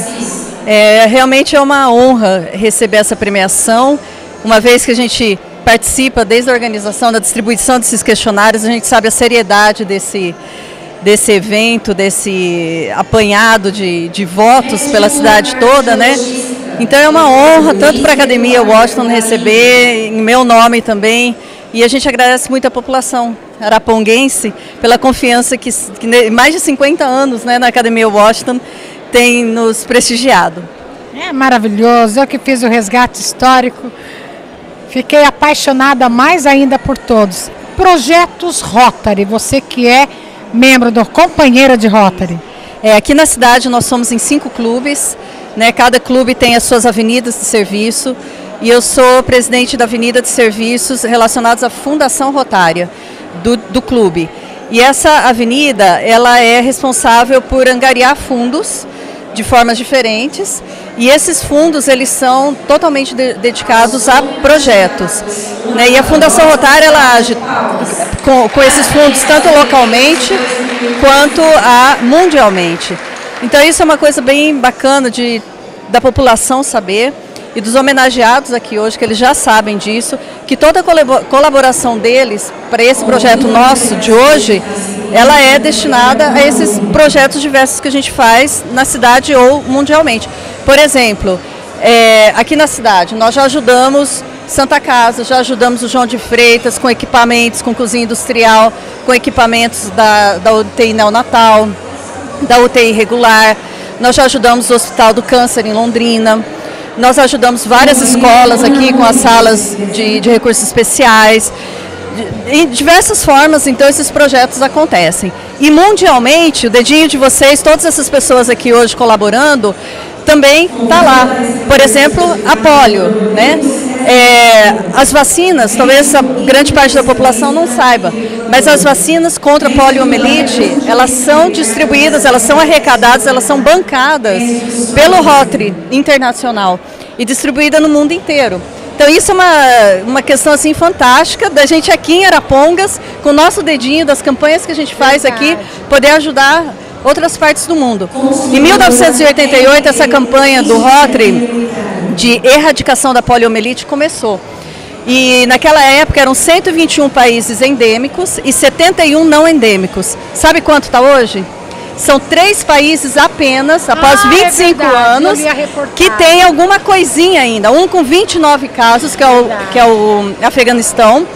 É, realmente é uma honra receber essa premiação, uma vez que a gente participa desde a organização, da distribuição desses questionários, a gente sabe a seriedade desse, desse evento, desse apanhado de, de votos pela cidade toda, né? Então é uma honra tanto para a Academia Washington receber, em meu nome também, e a gente agradece muito a população araponguense pela confiança que, que mais de cinquenta anos, né, na Academia Washington tem nos prestigiado. É maravilhoso, eu que fiz o resgate histórico, fiquei apaixonada mais ainda por todos. Projetos Rotary, você que é membro do Companheira de Rotary. É, aqui na cidade nós somos em cinco clubes, né, cada clube tem as suas avenidas de serviço e eu sou presidente da avenida de serviços relacionados à Fundação Rotária do, do clube. E essa avenida ela é responsável por angariar fundos de formas diferentes, e esses fundos eles são totalmente de, dedicados a projetos, né? E a Fundação Rotária ela age com, com esses fundos tanto localmente quanto a mundialmente. Então isso é uma coisa bem bacana de, da população saber, e dos homenageados aqui hoje, que eles já sabem disso, que toda a colaboração deles para esse projeto nosso de hoje, ela é destinada a esses projetos diversos que a gente faz na cidade ou mundialmente. Por exemplo, é, aqui na cidade, nós já ajudamos Santa Casa, já ajudamos o João de Freitas com equipamentos, com cozinha industrial, com equipamentos da, da U T I neonatal, da U T I regular, nós já ajudamos o Hospital do Câncer em Londrina. Nós ajudamos várias escolas aqui com as salas de, de recursos especiais, de, em diversas formas, então esses projetos acontecem. E mundialmente, o dedinho de vocês, todas essas pessoas aqui hoje colaborando, também está lá. Por exemplo, a polio, né? É, as vacinas, talvez a grande parte da população não saiba, mas as vacinas contra a poliomielite, elas são distribuídas, elas são arrecadadas, elas são bancadas pelo Rotary Internacional e distribuída no mundo inteiro. Então isso é uma, uma questão assim fantástica da gente aqui em Arapongas, com o nosso dedinho, das campanhas que a gente faz aqui, poder ajudar outras partes do mundo. Em mil novecentos e oitenta e oito, essa campanha do Rotary de erradicação da poliomielite começou. E naquela época eram cento e vinte e um países endêmicos e setenta e um não endêmicos. Sabe quanto está hoje? São três países apenas, após ah, vinte e cinco é anos, que tem alguma coisinha ainda. Um com vinte e nove casos, que é o, que é o Afeganistão,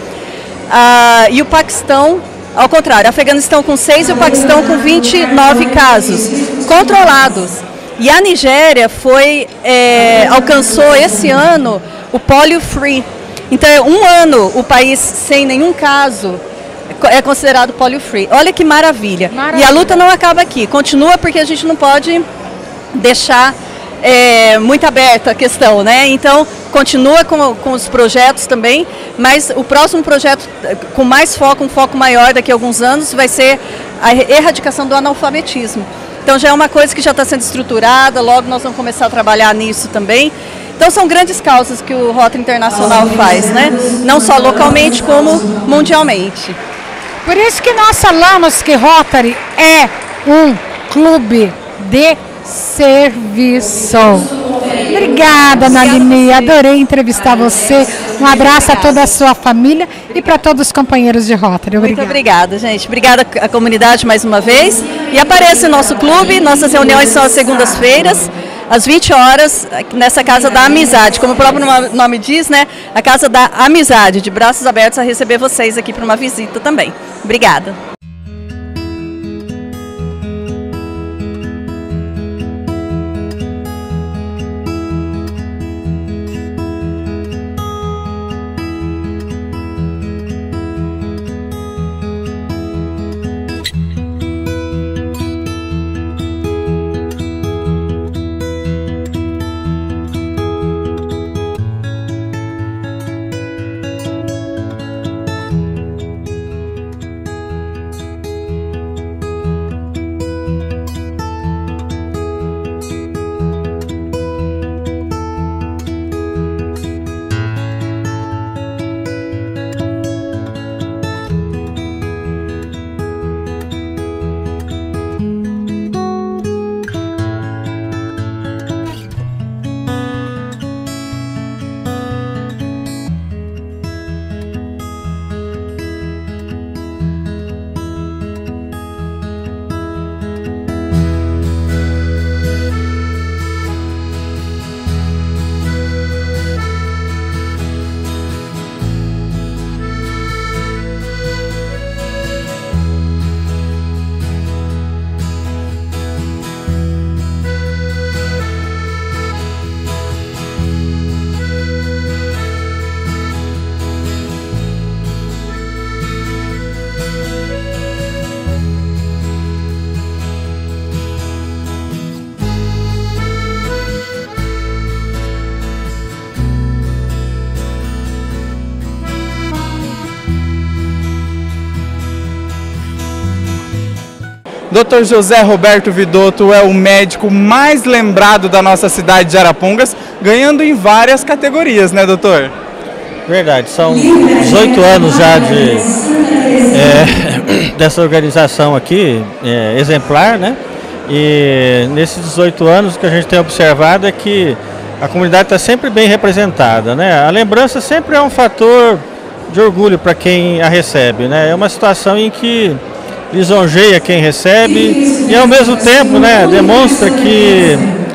ah, e o Paquistão, ao contrário, o Afeganistão com seis e o Paquistão com vinte e nove casos controlados. E a Nigéria foi, é, alcançou esse ano o polio free. Então, é um ano o país sem nenhum caso é considerado polio free. Olha que maravilha. maravilha. E a luta não acaba aqui. Continua porque a gente não pode deixar é, muito aberta a questão, né? Então, continua com, com os projetos também, mas o próximo projeto com mais foco, um foco maior daqui a alguns anos, vai ser a erradicação do analfabetismo. Então já é uma coisa que já está sendo estruturada, logo nós vamos começar a trabalhar nisso também. Então são grandes causas que o Rotary Internacional faz, né? Não só localmente, como mundialmente. Por isso que nós falamos que Rotary é um clube de serviço. Obrigada, Nalini, adorei entrevistar você. Um abraço a toda a sua família e para todos os companheiros de Rotary. Obrigada. Muito obrigada, gente. Obrigada à comunidade mais uma vez. E apareça em nosso clube, nossas reuniões são às segundas-feiras, às vinte horas, nessa Casa da Amizade. Como o próprio nome diz, né? A Casa da Amizade, de braços abertos a receber vocês aqui para uma visita também. Obrigada. doutor José Roberto Vidotto é o médico mais lembrado da nossa cidade de Arapongas, ganhando em várias categorias, né, doutor? Verdade, são dezoito anos já de, é, dessa organização aqui, é, exemplar, né? E nesses dezoito anos o que a gente tem observado é que a comunidade está sempre bem representada, né? A lembrança sempre é um fator de orgulho para quem a recebe, né? É uma situação em que lisonjeia quem recebe e ao mesmo tempo, né, demonstra que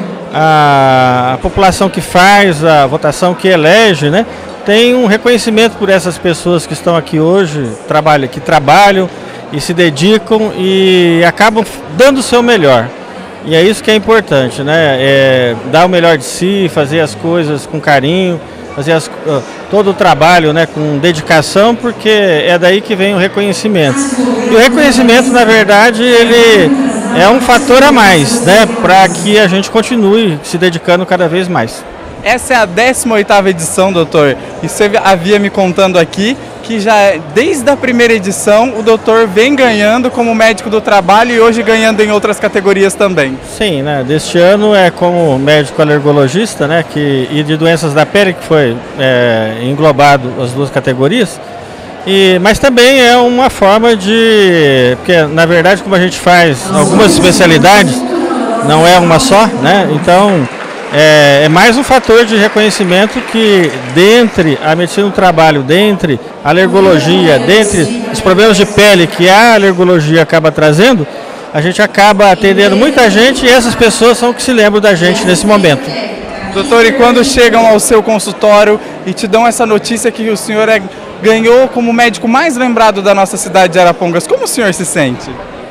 a, a população que faz a votação, que elege, né, tem um reconhecimento por essas pessoas que estão aqui hoje, trabalham, que trabalham e se dedicam e acabam dando o seu melhor. E é isso que é importante, né? É dar o melhor de si, fazer as coisas com carinho, fazer as, todo o trabalho, né, com dedicação, porque é daí que vem o reconhecimento. E o reconhecimento, na verdade, ele é um fator a mais, né, para que a gente continue se dedicando cada vez mais. Essa é a décima oitava edição, doutor, e você havia me contando aqui que já desde a primeira edição o doutor vem ganhando como médico do trabalho e hoje ganhando em outras categorias também. Sim, né? Deste ano é como médico alergologista, né? Que, e de doenças da pele, que foi é, englobado as duas categorias. E, mas também é uma forma de... Porque, na verdade, como a gente faz algumas especialidades, não é uma só, né? Então... É, é mais um fator de reconhecimento que, dentre a medicina do trabalho, dentre a alergologia, dentre os problemas de pele que a alergologia acaba trazendo, a gente acaba atendendo muita gente e essas pessoas são que se lembram da gente nesse momento. Doutor, e quando chegam ao seu consultório e te dão essa notícia que o senhor é, ganhou como médico mais lembrado da nossa cidade de Arapongas, como o senhor se sente?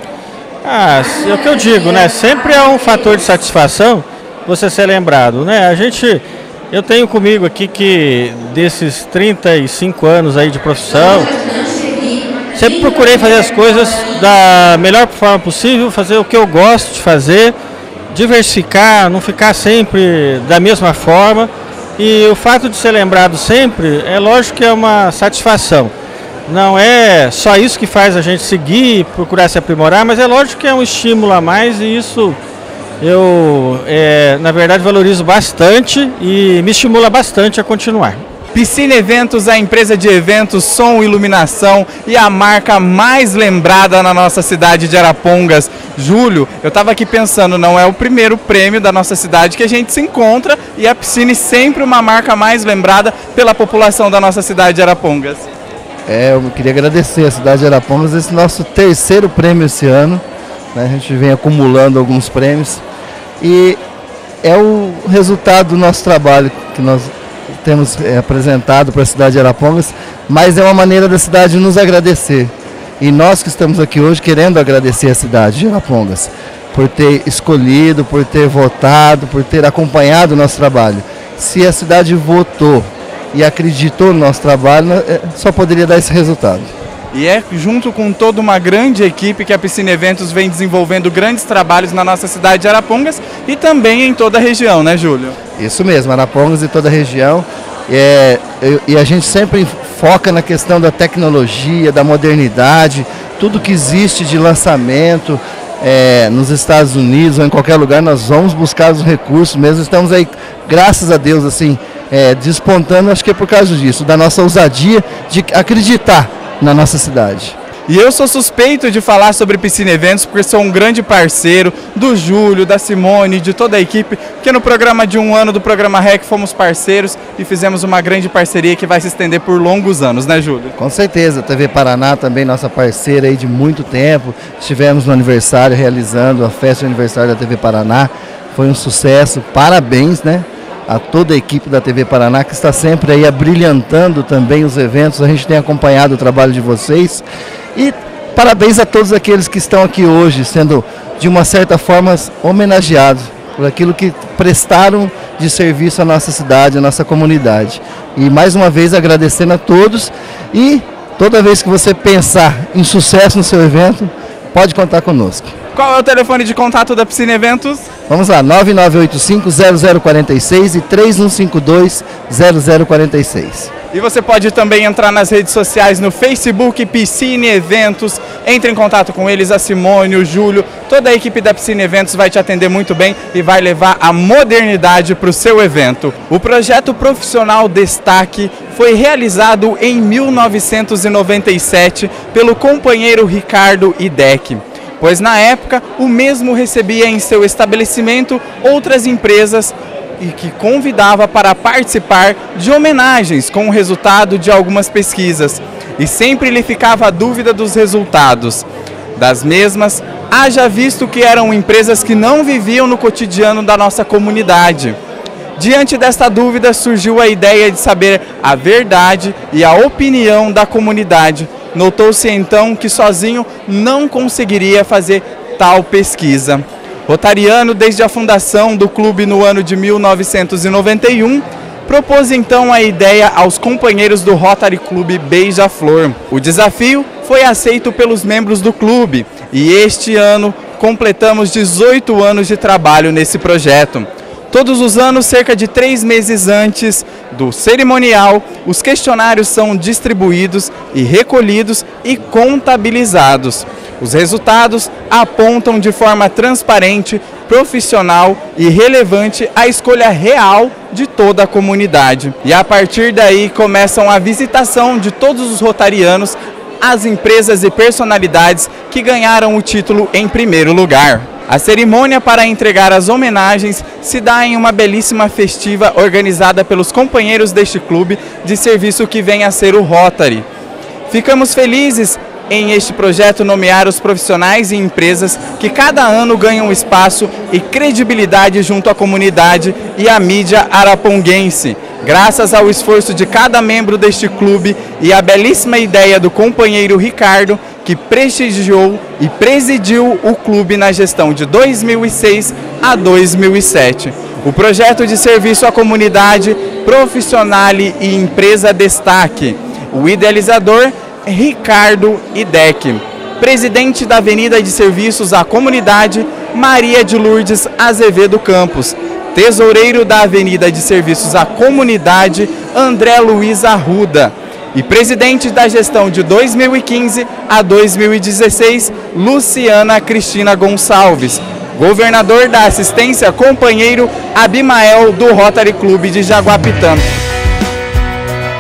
Ah, é o que eu digo, né? Sempre é um fator de satisfação você ser lembrado, né? A gente, eu tenho comigo aqui que desses trinta e cinco anos aí de profissão, sempre procurei fazer as coisas da melhor forma possível, fazer o que eu gosto de fazer, diversificar, não ficar sempre da mesma forma. E o fato de ser lembrado sempre, é lógico que é uma satisfação. Não é só isso que faz a gente seguir, procurar se aprimorar, mas é lógico que é um estímulo a mais e isso eu, é, na verdade, valorizo bastante e me estimula bastante a continuar. Piscina Eventos, a empresa de eventos, som, iluminação e a marca mais lembrada na nossa cidade de Arapongas. Júlio, eu estava aqui pensando, não é o primeiro prêmio da nossa cidade que a gente se encontra e a Piscine é sempre uma marca mais lembrada pela população da nossa cidade de Arapongas. É, eu queria agradecer a cidade de Arapongas, esse nosso terceiro prêmio esse ano, né? A gente vem acumulando alguns prêmios e é o resultado do nosso trabalho que nós temos é, apresentado para a cidade de Arapongas, mas é uma maneira da cidade nos agradecer. E nós que estamos aqui hoje querendo agradecer a cidade de Arapongas por ter escolhido, por ter votado, por ter acompanhado o nosso trabalho. Se a cidade votou e acreditou no nosso trabalho, só poderia dar esse resultado. E é junto com toda uma grande equipe que a Piscina Eventos vem desenvolvendo grandes trabalhos na nossa cidade de Arapongas e também em toda a região, né, Júlio? Isso mesmo, Arapongas e toda a região. É, e a gente sempre foca na questão da tecnologia, da modernidade, tudo que existe de lançamento é, nos Estados Unidos ou em qualquer lugar, nós vamos buscar os recursos mesmo. Estamos aí, graças a Deus, assim, é, despontando, acho que é por causa disso, da nossa ousadia de acreditar na nossa cidade. E eu sou suspeito de falar sobre Piscina Eventos porque sou um grande parceiro do Júlio, da Simone, de toda a equipe, porque no programa de um ano do programa R E C fomos parceiros e fizemos uma grande parceria que vai se estender por longos anos, né, Júlio? Com certeza, a T V Paraná também nossa parceira aí de muito tempo, estivemos no aniversário realizando a festa de aniversário da T V Paraná, foi um sucesso, parabéns, né? A toda a equipe da T V Paraná que está sempre aí abrilhantando também os eventos, a gente tem acompanhado o trabalho de vocês e parabéns a todos aqueles que estão aqui hoje, sendo de uma certa forma homenageados por aquilo que prestaram de serviço à nossa cidade, à nossa comunidade. E mais uma vez agradecendo a todos e toda vez que você pensar em sucesso no seu evento, pode contar conosco. Qual é o telefone de contato da Piscina Eventos? Vamos lá, nove nove oito cinco, zero zero quatro seis e três um cinco dois, zero zero quatro seis. E você pode também entrar nas redes sociais no Facebook Piscina Eventos, entre em contato com eles, a Simone, o Júlio, toda a equipe da Piscina Eventos vai te atender muito bem e vai levar a modernidade para o seu evento. O projeto profissional Destaque foi realizado em mil novecentos e noventa e sete pelo companheiro Ricardo Idec, pois na época o mesmo recebia em seu estabelecimento outras empresas e que convidava para participar de homenagens com o resultado de algumas pesquisas. E sempre lhe ficava a dúvida dos resultados das mesmas, haja visto que eram empresas que não viviam no cotidiano da nossa comunidade. Diante desta dúvida surgiu a ideia de saber a verdade e a opinião da comunidade. Notou-se então que sozinho não conseguiria fazer tal pesquisa. Rotariano desde a fundação do clube no ano de mil novecentos e noventa e um, propôs então a ideia aos companheiros do Rotary Clube Beija-Flor. O desafio foi aceito pelos membros do clube e este ano completamos dezoito anos de trabalho nesse projeto. Todos os anos, cerca de três meses antes do cerimonial, os questionários são distribuídos e recolhidos e contabilizados. Os resultados apontam de forma transparente, profissional e relevante a escolha real de toda a comunidade. E a partir daí começam a visitação de todos os rotarianos às empresas e personalidades que ganharam o título em primeiro lugar. A cerimônia para entregar as homenagens se dá em uma belíssima festiva organizada pelos companheiros deste clube de serviço que vem a ser o Rotary. Ficamos felizes em este projeto nomear os profissionais e empresas que cada ano ganham espaço e credibilidade junto à comunidade e à mídia araponguense, graças ao esforço de cada membro deste clube e à belíssima ideia do companheiro Ricardo, que prestigiou e presidiu o clube na gestão de dois mil e seis a dois mil e sete. O projeto de serviço à comunidade, Profissionale e Empresa Destaque. O idealizador, Ricardo Idec. Presidente da Avenida de Serviços à Comunidade, Maria de Lourdes Azevedo Campos. Tesoureiro da Avenida de Serviços à Comunidade, André Luiz Arruda. E presidente da gestão de dois mil e quinze a dois mil e dezesseis, Luciana Cristina Gonçalves. Governador da Assistência, companheiro Abimael do Rotary Clube de Jaguapitã.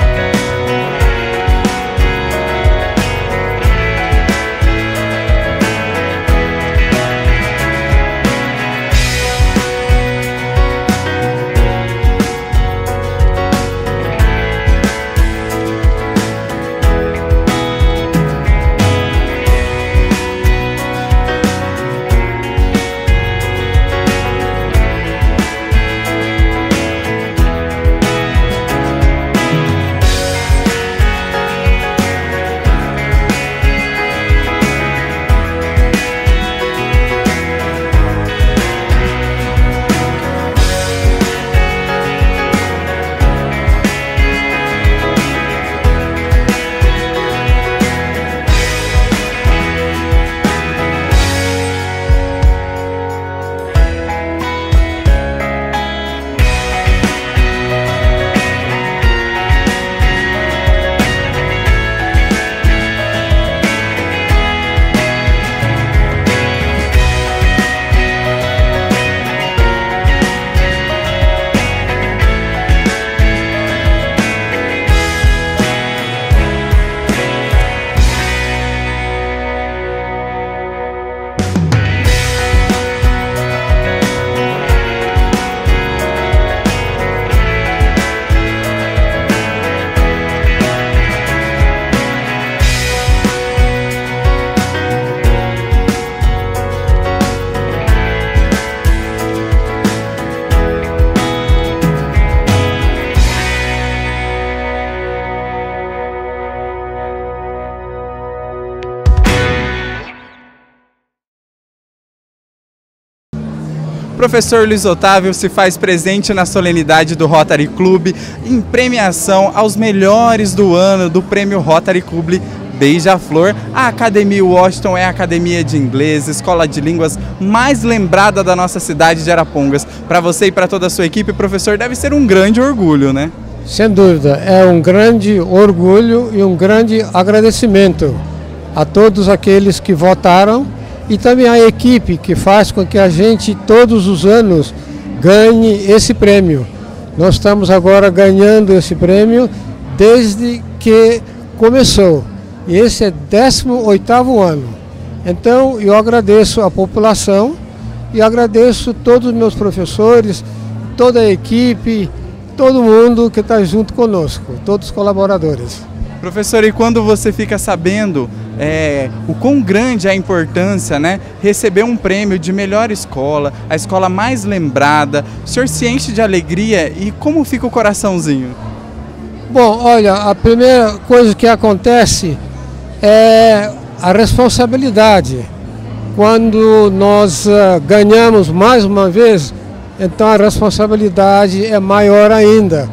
professor Luiz Otávio se faz presente na solenidade do Rotary Club em premiação aos melhores do ano do prêmio Rotary Club Beija-Flor. A Academia Washington é a academia de inglês, escola de línguas mais lembrada da nossa cidade de Arapongas. Para você e para toda a sua equipe, professor, deve ser um grande orgulho, né? Sem dúvida, é um grande orgulho e um grande agradecimento a todos aqueles que votaram e também a equipe que faz com que a gente todos os anos ganhe esse prêmio. Nós estamos agora ganhando esse prêmio desde que começou. E esse é o décimo oitavo ano. Então eu agradeço a população e agradeço todos os meus professores, toda a equipe, todo mundo que está junto conosco, todos os colaboradores. Professor, e quando você fica sabendo é, o quão grande é a importância, né, receber um prêmio de melhor escola, a escola mais lembrada, o senhor se enche de alegria e como fica o coraçãozinho? Bom, olha, a primeira coisa que acontece é a responsabilidade. Quando nós uh, ganhamos mais uma vez, então a responsabilidade é maior ainda.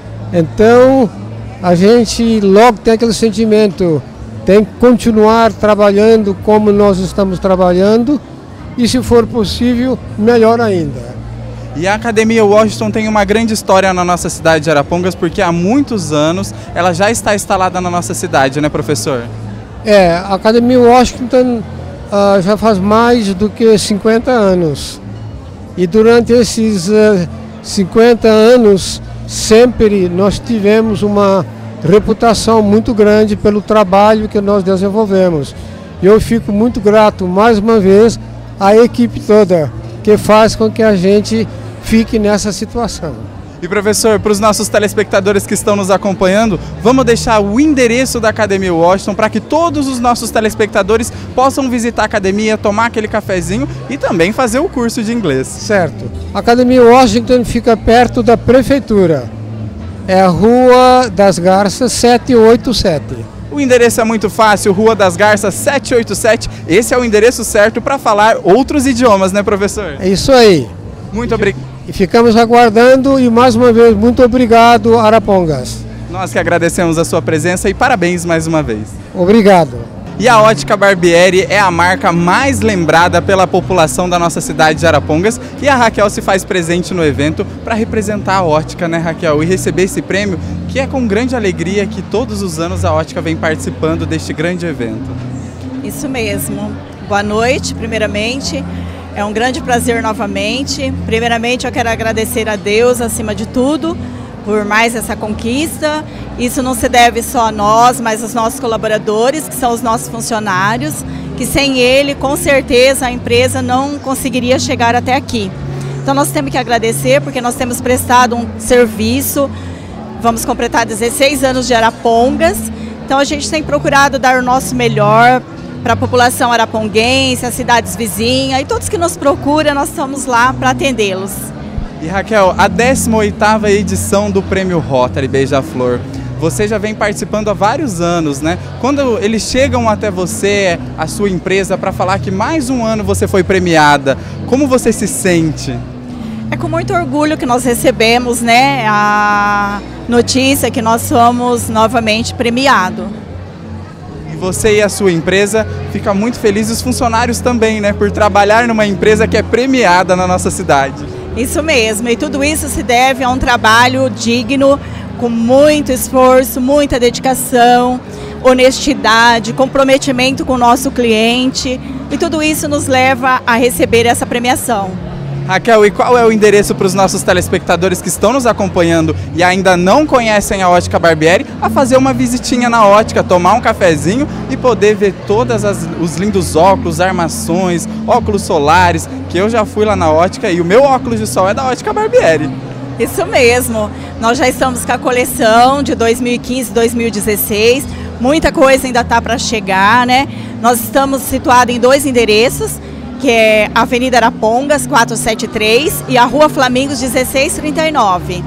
Então a gente logo tem aquele sentimento, tem que continuar trabalhando como nós estamos trabalhando e, se for possível, melhor ainda. E a Academia Washington tem uma grande história na nossa cidade de Arapongas, porque há muitos anos ela já está instalada na nossa cidade, né, professor? É, a Academia Washington uh, já faz mais do que cinquenta anos. E durante esses uh, cinquenta anos, sempre nós tivemos uma reputação muito grande pelo trabalho que nós desenvolvemos. E eu fico muito grato, mais uma vez, à equipe toda, que faz com que a gente fique nessa situação. E professor, para os nossos telespectadores que estão nos acompanhando, vamos deixar o endereço da Academia Washington para que todos os nossos telespectadores possam visitar a academia, tomar aquele cafezinho e também fazer o curso de inglês. Certo. A Academia Washington fica perto da prefeitura. É a Rua das Garças sete oito sete. O endereço é muito fácil, Rua das Garças sete oito sete. Esse é o endereço certo para falar outros idiomas, né, professor? É isso aí. Muito obrigado. E ficamos aguardando e, mais uma vez, muito obrigado, Arapongas. Nós que agradecemos a sua presença e parabéns mais uma vez. Obrigado. E a Ótica Barbieri é a marca mais lembrada pela população da nossa cidade de Arapongas e a Raquel se faz presente no evento para representar a Ótica, né, Raquel? E receber esse prêmio, que é com grande alegria que todos os anos a Ótica vem participando deste grande evento. Isso mesmo. Boa noite, primeiramente. É um grande prazer novamente. Primeiramente, eu quero agradecer a Deus, acima de tudo, por mais essa conquista. Isso não se deve só a nós, mas aos nossos colaboradores, que são os nossos funcionários, que sem ele, com certeza, a empresa não conseguiria chegar até aqui. Então, nós temos que agradecer, porque nós temos prestado um serviço. Vamos completar dezesseis anos de Arapongas. Então, a gente tem procurado dar o nosso melhor para a população araponguense, as cidades vizinhas e todos que nos procuram, nós estamos lá para atendê-los. E Raquel, a décima oitava edição do Prêmio Rotary Beija-Flor, você já vem participando há vários anos, né? Quando eles chegam até você, a sua empresa, para falar que mais um ano você foi premiada, como você se sente? É com muito orgulho que nós recebemos, né, a notícia que nós somos novamente premiados. Você e a sua empresa ficam muito felizes, os funcionários também, né, por trabalhar numa empresa que é premiada na nossa cidade. Isso mesmo, e tudo isso se deve a um trabalho digno, com muito esforço, muita dedicação, honestidade, comprometimento com o nosso cliente, e tudo isso nos leva a receber essa premiação. Raquel, e qual é o endereço para os nossos telespectadores que estão nos acompanhando e ainda não conhecem a Ótica Barbieri, a fazer uma visitinha na ótica, tomar um cafezinho e poder ver todos os lindos óculos, armações, óculos solares, que eu já fui lá na ótica e o meu óculos de sol é da Ótica Barbieri. Isso mesmo, nós já estamos com a coleção de dois mil e quinze, dois mil e dezesseis, muita coisa ainda está para chegar, né? Nós estamos situados em dois endereços, que é a Avenida Arapongas, quatrocentos e setenta e três, e a Rua Flamingos, dezesseis trinta e nove.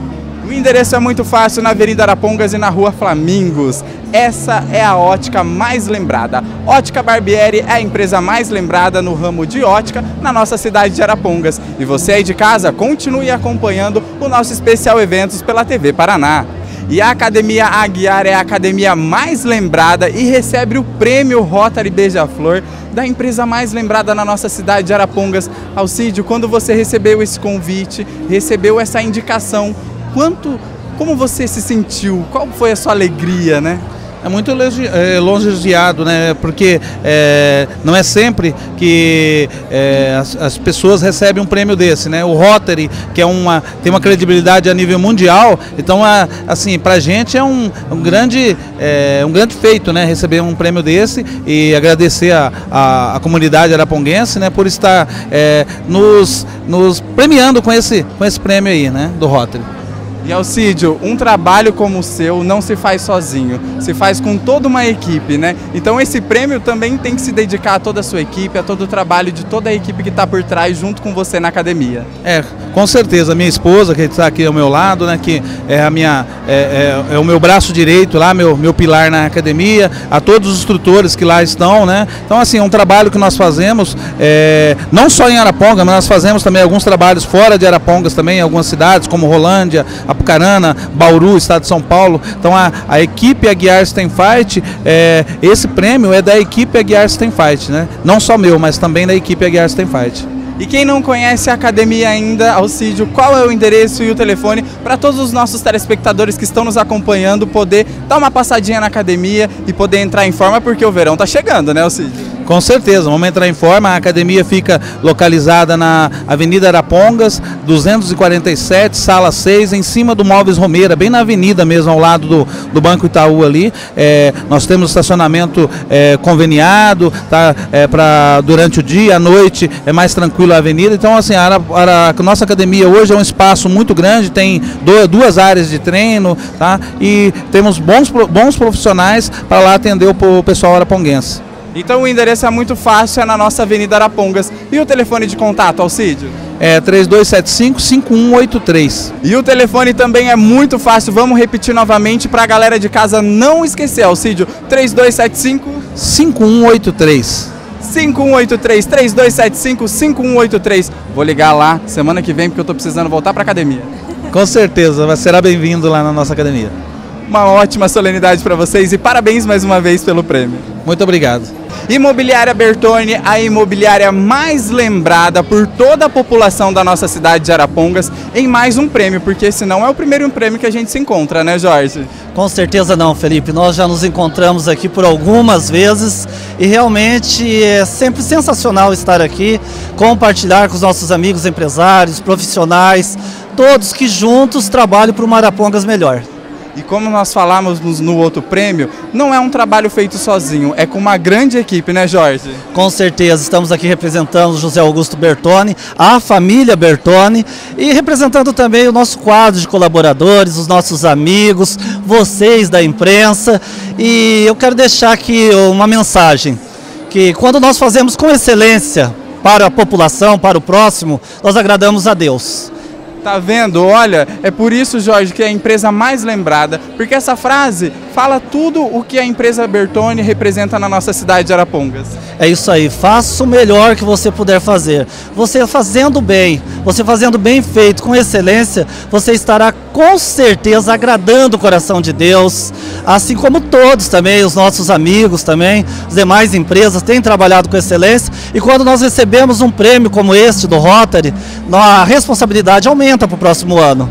O endereço é muito fácil, na Avenida Arapongas e na Rua Flamingos. Essa é a ótica mais lembrada. Ótica Barbieri é a empresa mais lembrada no ramo de ótica na nossa cidade de Arapongas. E você aí de casa, continue acompanhando o nosso especial eventos pela T V Paraná. E a Academia Aguiar é a academia mais lembrada e recebe o prêmio Rotary Beija-Flor da empresa mais lembrada na nossa cidade de Arapongas. Alcídio, quando você recebeu esse convite, recebeu essa indicação, quanto, como você se sentiu? Qual foi a sua alegria, né? É muito elogiado, né? Porque é, não é sempre que é, as, as pessoas recebem um prêmio desse, né? O Rotary, que é uma, tem uma credibilidade a nível mundial, então a, assim, pra gente é um, um, grande, é, um grande feito, né? Receber um prêmio desse e agradecer a, a, a comunidade araponguense, né? Por estar é, nos, nos premiando com esse, com esse prêmio aí, né? Do Rotary. E Alcídio, um trabalho como o seu não se faz sozinho, se faz com toda uma equipe, né? Então esse prêmio também tem que se dedicar a toda a sua equipe, a todo o trabalho de toda a equipe que está por trás junto com você na academia. É, com certeza, a minha esposa que está aqui ao meu lado, né, que é a minha é, é, é o meu braço direito lá, meu, meu pilar na academia, a todos os instrutores que lá estão, né? Então assim, é um trabalho que nós fazemos, é, não só em Arapongas, mas nós fazemos também alguns trabalhos fora de Arapongas também, em algumas cidades como Rolândia, Apucarana, Bauru, estado de São Paulo. Então a, a equipe Aguiar Sten Fight, é, esse prêmio é da equipe Aguiar Sten Fight, né? Não só meu, mas também da equipe Aguiar Sten Fight. E quem não conhece a academia ainda, Alcídio, qual é o endereço e o telefone para todos os nossos telespectadores que estão nos acompanhando poder dar uma passadinha na academia e poder entrar em forma, porque o verão está chegando, né, Alcídio? Com certeza, vamos entrar em forma. A academia fica localizada na Avenida Arapongas, duzentos e quarenta e sete, sala seis, em cima do Móveis Romeira, bem na avenida mesmo, ao lado do, do Banco Itaú ali. É, nós temos estacionamento é, conveniado, tá, é, pra, durante o dia, à noite é mais tranquilo a avenida. Então, assim, a, a, a nossa academia hoje é um espaço muito grande, tem do, duas áreas de treino, tá, e temos bons, bons profissionais para lá atender o, o pessoal araponguense. Então o endereço é muito fácil, é na nossa Avenida Arapongas. E o telefone de contato, Alcídio? É três dois sete cinco, cinco um oito três. E o telefone também é muito fácil, vamos repetir novamente para a galera de casa não esquecer, Alcídio. três dois sete cinco, cinco um oito três. cinco um oito três, três dois sete cinco, cinco um oito três. Vou ligar lá semana que vem porque eu estou precisando voltar para a academia. Com certeza, será bem-vindo lá na nossa academia. Uma ótima solenidade para vocês e parabéns mais uma vez pelo prêmio. Muito obrigado. Imobiliária Bertone, a imobiliária mais lembrada por toda a população da nossa cidade de Arapongas, em mais um prêmio, porque esse não é o primeiro prêmio que a gente se encontra, né, Jorge? Com certeza não, Felipe. Nós já nos encontramos aqui por algumas vezes e realmente é sempre sensacional estar aqui, compartilhar com os nossos amigos empresários, profissionais, todos que juntos trabalham para uma Arapongas melhor. E como nós falamos no outro prêmio, não é um trabalho feito sozinho, é com uma grande equipe, né, Jorge? Com certeza, estamos aqui representando o José Augusto Bertone, a família Bertone e representando também o nosso quadro de colaboradores, os nossos amigos, vocês da imprensa. E eu quero deixar aqui uma mensagem, que quando nós fazemos com excelência para a população, para o próximo, nós agradamos a Deus. Tá vendo? Olha, é por isso, Jorge, que é a empresa mais lembrada, porque essa frase fala tudo o que a empresa Bertone representa na nossa cidade de Arapongas. É isso aí, faça o melhor que você puder fazer. Você fazendo bem, você fazendo bem feito, com excelência, você estará com certeza agradando o coração de Deus, assim como todos também, os nossos amigos também, as demais empresas têm trabalhado com excelência, e quando nós recebemos um prêmio como este do Rotary, a responsabilidade aumenta para o próximo ano.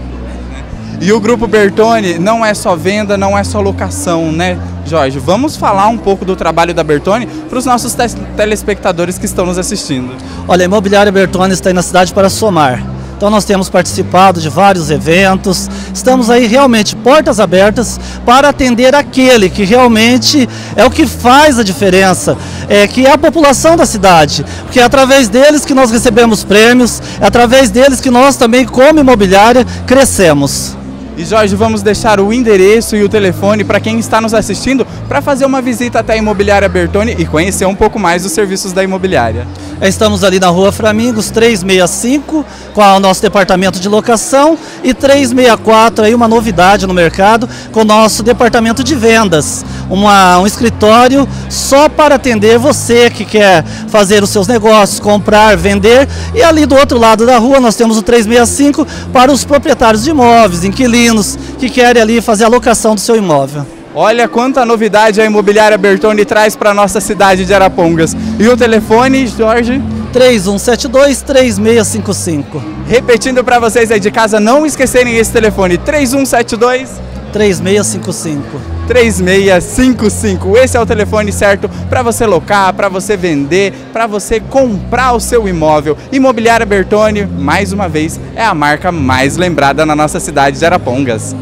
E o Grupo Bertone não é só venda, não é só locação, né, Jorge? Vamos falar um pouco do trabalho da Bertone para os nossos te telespectadores que estão nos assistindo. Olha, a Imobiliária Bertone está aí na cidade para somar. Então nós temos participado de vários eventos, estamos aí realmente portas abertas para atender aquele que realmente é o que faz a diferença, é, que é a população da cidade, porque é através deles que nós recebemos prêmios, é através deles que nós também, como imobiliária, crescemos. E Jorge, vamos deixar o endereço e o telefone para quem está nos assistindo para fazer uma visita até a Imobiliária Bertone e conhecer um pouco mais dos serviços da imobiliária. Estamos ali na Rua Flamingos trezentos e sessenta e cinco, com o nosso departamento de locação, e trezentos e sessenta e quatro, aí uma novidade no mercado, com o nosso departamento de vendas, uma, um escritório só para atender você que quer fazer os seus negócios, comprar, vender. E ali do outro lado da rua nós temos o trezentos e sessenta e cinco para os proprietários de imóveis, inquilinos que querem ali fazer a locação do seu imóvel. Olha quanta novidade a Imobiliária Bertoni traz para a nossa cidade de Arapongas. E o telefone, Jorge? três um sete dois, três seis cinco cinco. Repetindo para vocês aí de casa não esquecerem esse telefone, três um sete dois, três seis cinco cinco. três seis cinco cinco. Esse é o telefone certo para você locar, para você vender, para você comprar o seu imóvel. Imobiliária Bertoni, mais uma vez, é a marca mais lembrada na nossa cidade de Arapongas.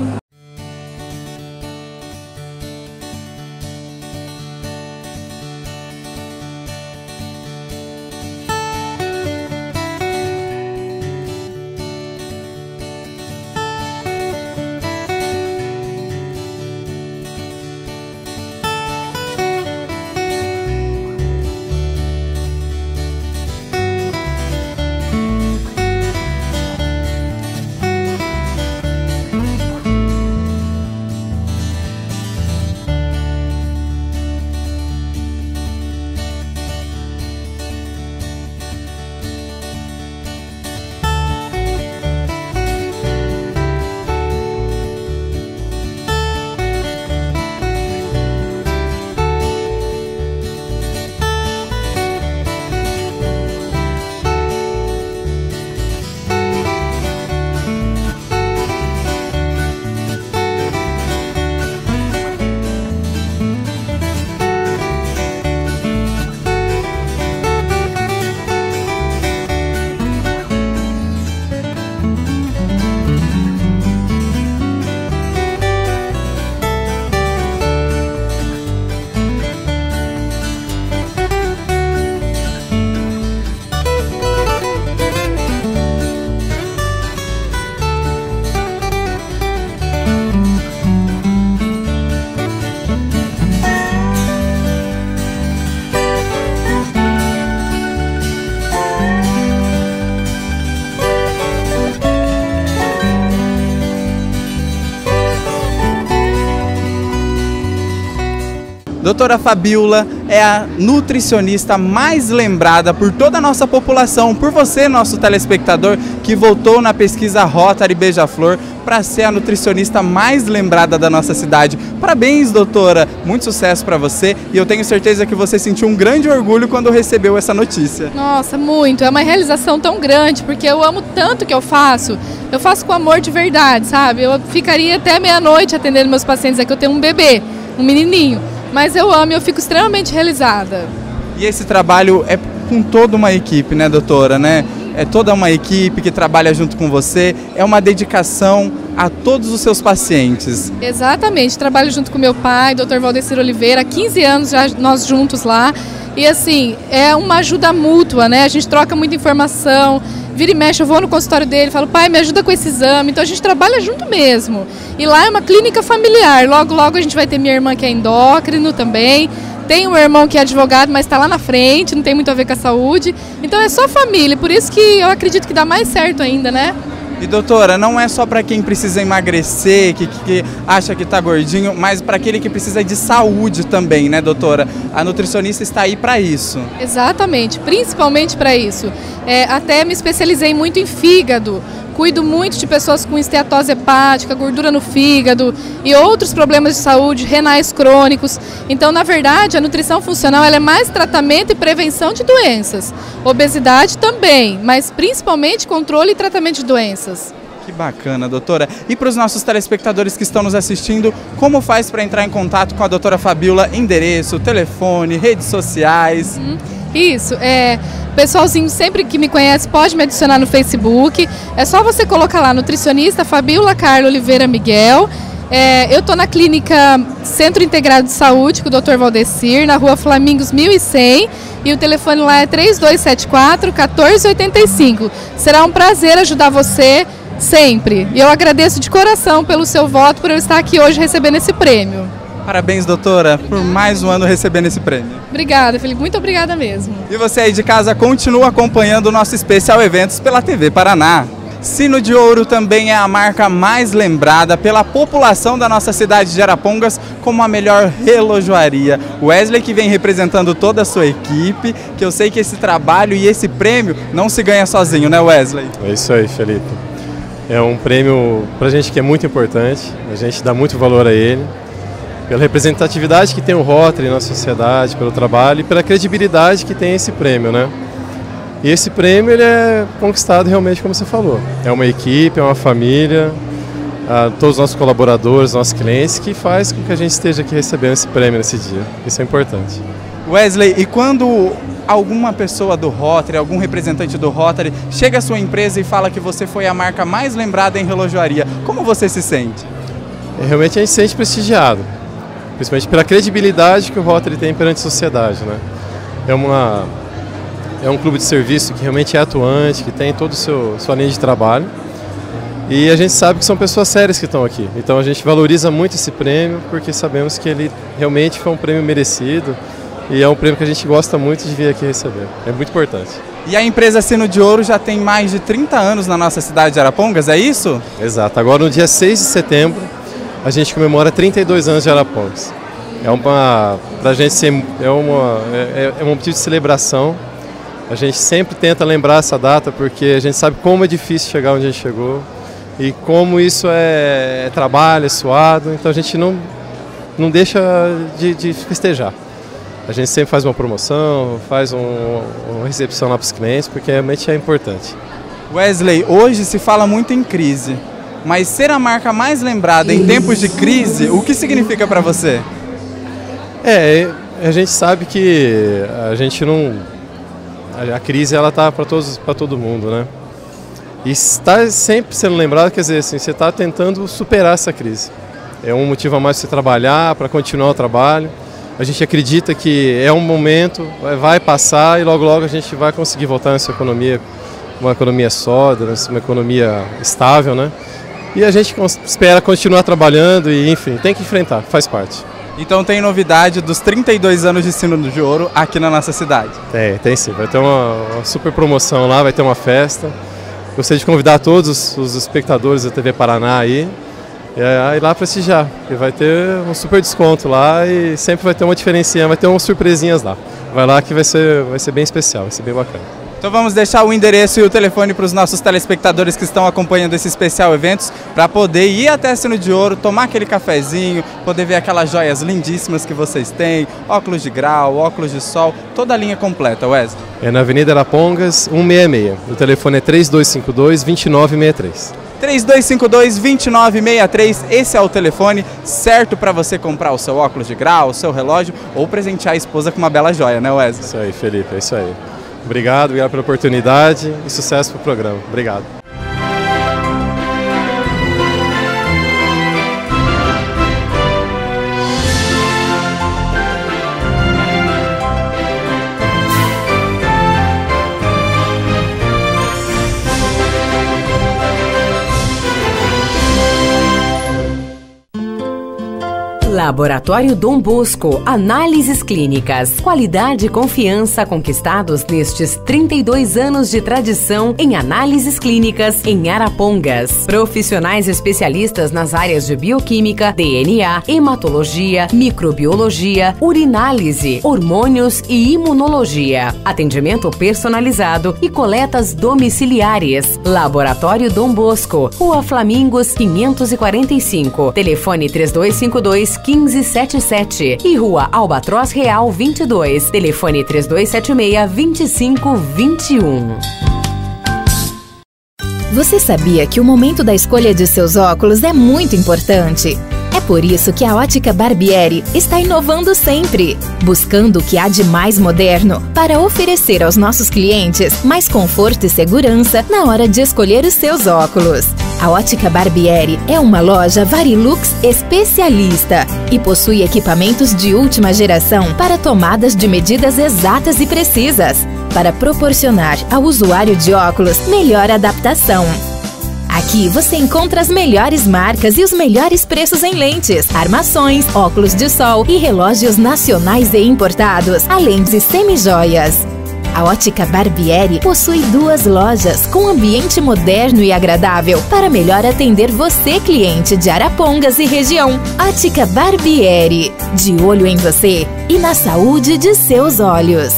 Doutora Fabiola é a nutricionista mais lembrada por toda a nossa população, por você, nosso telespectador, que votou na pesquisa Rotary Beija-Flor para ser a nutricionista mais lembrada da nossa cidade. Parabéns, doutora! Muito sucesso para você e eu tenho certeza que você sentiu um grande orgulho quando recebeu essa notícia. Nossa, muito! É uma realização tão grande, porque eu amo tanto o que eu faço. Eu faço com amor de verdade, sabe? Eu ficaria até meia-noite atendendo meus pacientes aqui. Eu tenho um bebê, um menininho. Mas eu amo e eu fico extremamente realizada. E esse trabalho é com toda uma equipe, né, doutora, né? É toda uma equipe que trabalha junto com você, é uma dedicação a todos os seus pacientes. Exatamente, trabalho junto com meu pai, doutor Valdecir Oliveira, há quinze anos já nós juntos lá. E assim, é uma ajuda mútua, né? A gente troca muita informação. Vira e mexe, eu vou no consultório dele, falo, pai, me ajuda com esse exame. Então a gente trabalha junto mesmo. E lá é uma clínica familiar. Logo, logo a gente vai ter minha irmã que é endócrino também. Tem um irmão que é advogado, mas está lá na frente, não tem muito a ver com a saúde. Então é só família, por isso que eu acredito que dá mais certo ainda, né? E doutora, não é só para quem precisa emagrecer, que, que acha que está gordinho, mas para aquele que precisa de saúde também, né, doutora? A nutricionista está aí para isso. Exatamente, principalmente para isso. É, até me especializei muito em fígado. Cuido muito de pessoas com esteatose hepática, gordura no fígado e outros problemas de saúde, renais crônicos. Então, na verdade, a nutrição funcional ela é mais tratamento e prevenção de doenças. Obesidade também, mas principalmente controle e tratamento de doenças. Que bacana, doutora. E para os nossos telespectadores que estão nos assistindo, como faz para entrar em contato com a doutora Fabiola? Endereço, telefone, redes sociais? Hum, isso, é... Pessoalzinho sempre que me conhece pode me adicionar no Facebook. É só você colocar lá, nutricionista Fabiola Carla Oliveira Miguel. É, eu estou na clínica Centro Integrado de Saúde com o doutor Valdecir, na rua Flamingos mil e cem. E o telefone lá é três dois sete quatro, um quatro oito cinco. Será um prazer ajudar você sempre. E eu agradeço de coração pelo seu voto, por eu estar aqui hoje recebendo esse prêmio. Parabéns, doutora, por mais um ano recebendo esse prêmio. Obrigada, Felipe. Muito obrigada mesmo. E você aí de casa continua acompanhando o nosso especial eventos pela T V Paraná. Sino de Ouro também é a marca mais lembrada pela população da nossa cidade de Arapongas como a melhor relojoaria. Wesley, que vem representando toda a sua equipe, que eu sei que esse trabalho e esse prêmio não se ganha sozinho, né, Wesley? É isso aí, Felipe. É um prêmio pra gente que é muito importante, a gente dá muito valor a ele, pela representatividade que tem o Rotary na sociedade, pelo trabalho e pela credibilidade que tem esse prêmio, né? E esse prêmio ele é conquistado realmente, como você falou. É uma equipe, é uma família, a, todos os nossos colaboradores, nossos clientes, que faz com que a gente esteja aqui recebendo esse prêmio nesse dia. Isso é importante. Wesley, e quando alguma pessoa do Rotary, algum representante do Rotary, chega à sua empresa e fala que você foi a marca mais lembrada em relojoaria, como você se sente? É, realmente a gente se sente prestigiado, principalmente pela credibilidade que o Rotary tem perante a sociedade, né? É uma... É um clube de serviço que realmente é atuante, que tem toda a sua linha de trabalho. E a gente sabe que são pessoas sérias que estão aqui. Então a gente valoriza muito esse prêmio, porque sabemos que ele realmente foi um prêmio merecido. E é um prêmio que a gente gosta muito de vir aqui receber. É muito importante. E a empresa Sino de Ouro já tem mais de trinta anos na nossa cidade de Arapongas, é isso? Exato. Agora no dia seis de setembro, a gente comemora trinta e dois anos de Arapongas. É uma... Pra gente ser... É, uma, é, é um motivo de celebração. A gente sempre tenta lembrar essa data porque a gente sabe como é difícil chegar onde a gente chegou e como isso é, é trabalho, é suado, então a gente não, não deixa de, de festejar. A gente sempre faz uma promoção, faz um, uma recepção lá para os clientes, porque realmente é importante. Wesley, hoje se fala muito em crise, mas ser a marca mais lembrada em tempos de crise, o que significa para você? É, a gente sabe que a gente não... A crise ela tá para todos, para todo mundo, né? E está sempre sendo lembrado, quer dizer, assim, você está tentando superar essa crise. É um motivo a mais para você trabalhar, para continuar o trabalho. A gente acredita que é um momento, vai passar e logo logo a gente vai conseguir voltar nessa economia, uma economia sólida, uma economia estável, né? E a gente espera continuar trabalhando e, enfim, tem que enfrentar, faz parte. Então tem novidade dos trinta e dois anos de Sino de Ouro aqui na nossa cidade? Tem, tem sim. Vai ter uma, uma super promoção lá, vai ter uma festa. Gostaria de convidar todos os, os espectadores da T V Paraná aí a ir lá prestigiar, porque vai ter um super desconto lá e sempre vai ter uma diferencinha, vai ter umas surpresinhas lá. Vai lá que vai ser, vai ser bem especial, vai ser bem bacana. Então vamos deixar o endereço e o telefone para os nossos telespectadores que estão acompanhando esse especial eventos para poder ir até Sino de Ouro, tomar aquele cafezinho, poder ver aquelas joias lindíssimas que vocês têm, óculos de grau, óculos de sol, toda a linha completa, Wesley. É na Avenida Arapongas, cento e sessenta e seis. O telefone é três dois cinco dois, dois nove seis três. três dois cinco dois, dois nove seis três, esse é o telefone certo para você comprar o seu óculos de grau, o seu relógio ou presentear a esposa com uma bela joia, né, Wesley? Isso aí, Felipe, é isso aí. Obrigado, obrigado pela oportunidade e sucesso para o programa. Obrigado. Laboratório Dom Bosco, análises clínicas, qualidade e confiança conquistados nestes trinta e dois anos de tradição em análises clínicas em Arapongas. Profissionais especialistas nas áreas de bioquímica, D N A, hematologia, microbiologia, urinálise, hormônios e imunologia. Atendimento personalizado e coletas domiciliares. Laboratório Dom Bosco, Rua Flamingos quinhentos e quarenta e cinco, telefone três dois cinco dois, um cinco sete sete e Rua Albatroz Real vinte e dois, telefone três dois sete seis, dois cinco dois um. Você sabia que o momento da escolha de seus óculos é muito importante? É por isso que a Ótica Barbieri está inovando sempre, buscando o que há de mais moderno para oferecer aos nossos clientes mais conforto e segurança na hora de escolher os seus óculos. A Ótica Barbieri é uma loja Varilux especialista e possui equipamentos de última geração para tomadas de medidas exatas e precisas, para proporcionar ao usuário de óculos melhor adaptação. Aqui você encontra as melhores marcas e os melhores preços em lentes, armações, óculos de sol e relógios nacionais e importados, além de semijoias. A Ótica Barbieri possui duas lojas com ambiente moderno e agradável para melhor atender você, cliente de Arapongas e região. Ótica Barbieri, de olho em você e na saúde de seus olhos.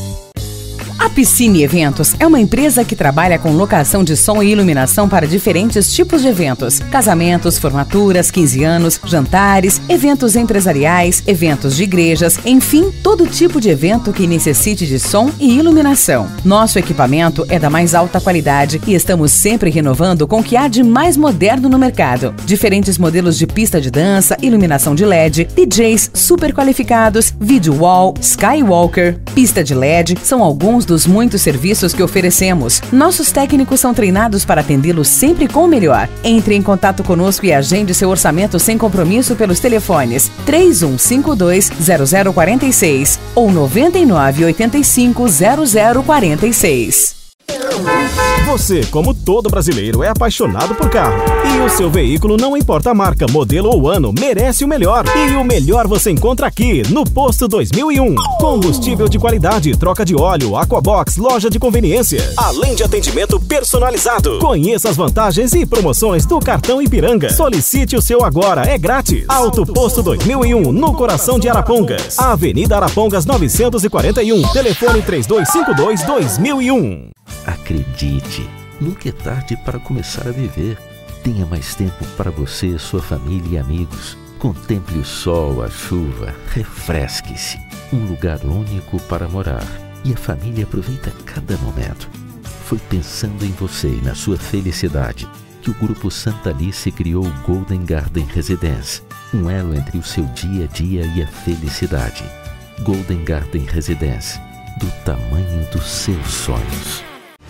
A Piscine Eventos é uma empresa que trabalha com locação de som e iluminação para diferentes tipos de eventos. Casamentos, formaturas, quinze anos, jantares, eventos empresariais, eventos de igrejas, enfim, todo tipo de evento que necessite de som e iluminação. Nosso equipamento é da mais alta qualidade e estamos sempre renovando com o que há de mais moderno no mercado. Diferentes modelos de pista de dança, iluminação de L E D, D Js super qualificados, video wall, skywalker, pista de L E D, são alguns dos muitos serviços que oferecemos. Nossos técnicos são treinados para atendê-lo sempre com o melhor. Entre em contato conosco e agende seu orçamento sem compromisso pelos telefones três um cinco dois zero zero quatro seis ou nove nove oito cinco zero zero quatro seis. Você, como todo brasileiro, é apaixonado por carro. E o seu veículo, não importa a marca, modelo ou ano, merece o melhor. E o melhor você encontra aqui, no Posto dois mil e um. Combustível de qualidade, troca de óleo, Aquabox, loja de conveniência. Além de atendimento personalizado. Conheça as vantagens e promoções do cartão Ipiranga. Solicite o seu agora, é grátis. Auto Posto dois mil e um, no coração de Arapongas. Avenida Arapongas novecentos e quarenta e um. Telefone três dois cinco dois dois mil e um. Acredite, nunca é tarde para começar a viver. Tenha mais tempo para você, sua família e amigos. Contemple o sol, a chuva, refresque-se. Um lugar único para morar. E a família aproveita cada momento. Foi pensando em você e na sua felicidade que o Grupo Santa Alice criou o Golden Garden Residence. Um elo entre o seu dia a dia e a felicidade. Golden Garden Residence. Do tamanho dos seus sonhos.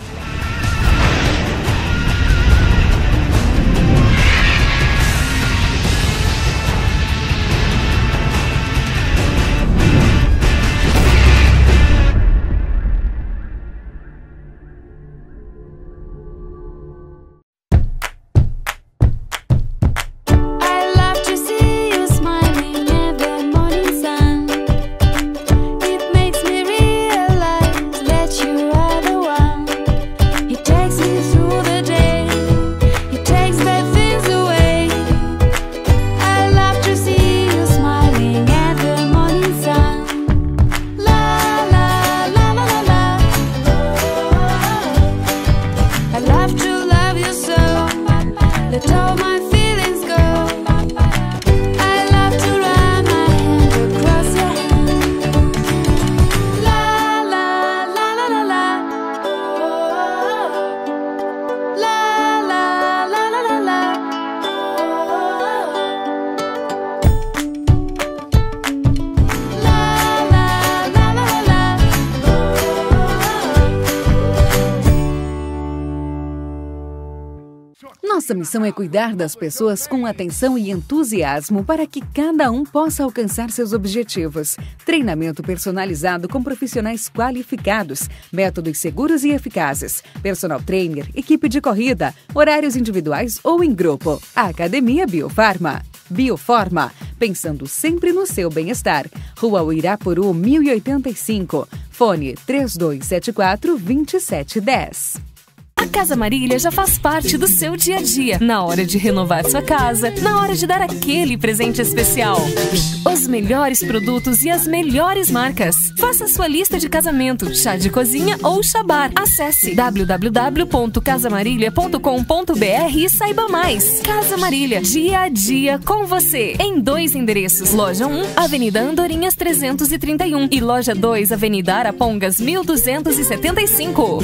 Nossa missão é cuidar das pessoas com atenção e entusiasmo para que cada um possa alcançar seus objetivos. Treinamento personalizado com profissionais qualificados, métodos seguros e eficazes, personal trainer, equipe de corrida, horários individuais ou em grupo. Academia Biofarma. Bioforma, pensando sempre no seu bem-estar. Rua Uirapuru, mil e oitenta e cinco. Fone três dois sete quatro, dois sete um zero. A Casa Marília já faz parte do seu dia a dia. Na hora de renovar sua casa, na hora de dar aquele presente especial. Os melhores produtos e as melhores marcas. Faça sua lista de casamento, chá de cozinha ou chá bar. Acesse w w w ponto casa marília ponto com ponto b r e saiba mais. Casa Marília, dia a dia com você. Em dois endereços. Loja um, Avenida Andorinhas trezentos e trinta e um e Loja dois, Avenida Arapongas mil duzentos e setenta e cinco.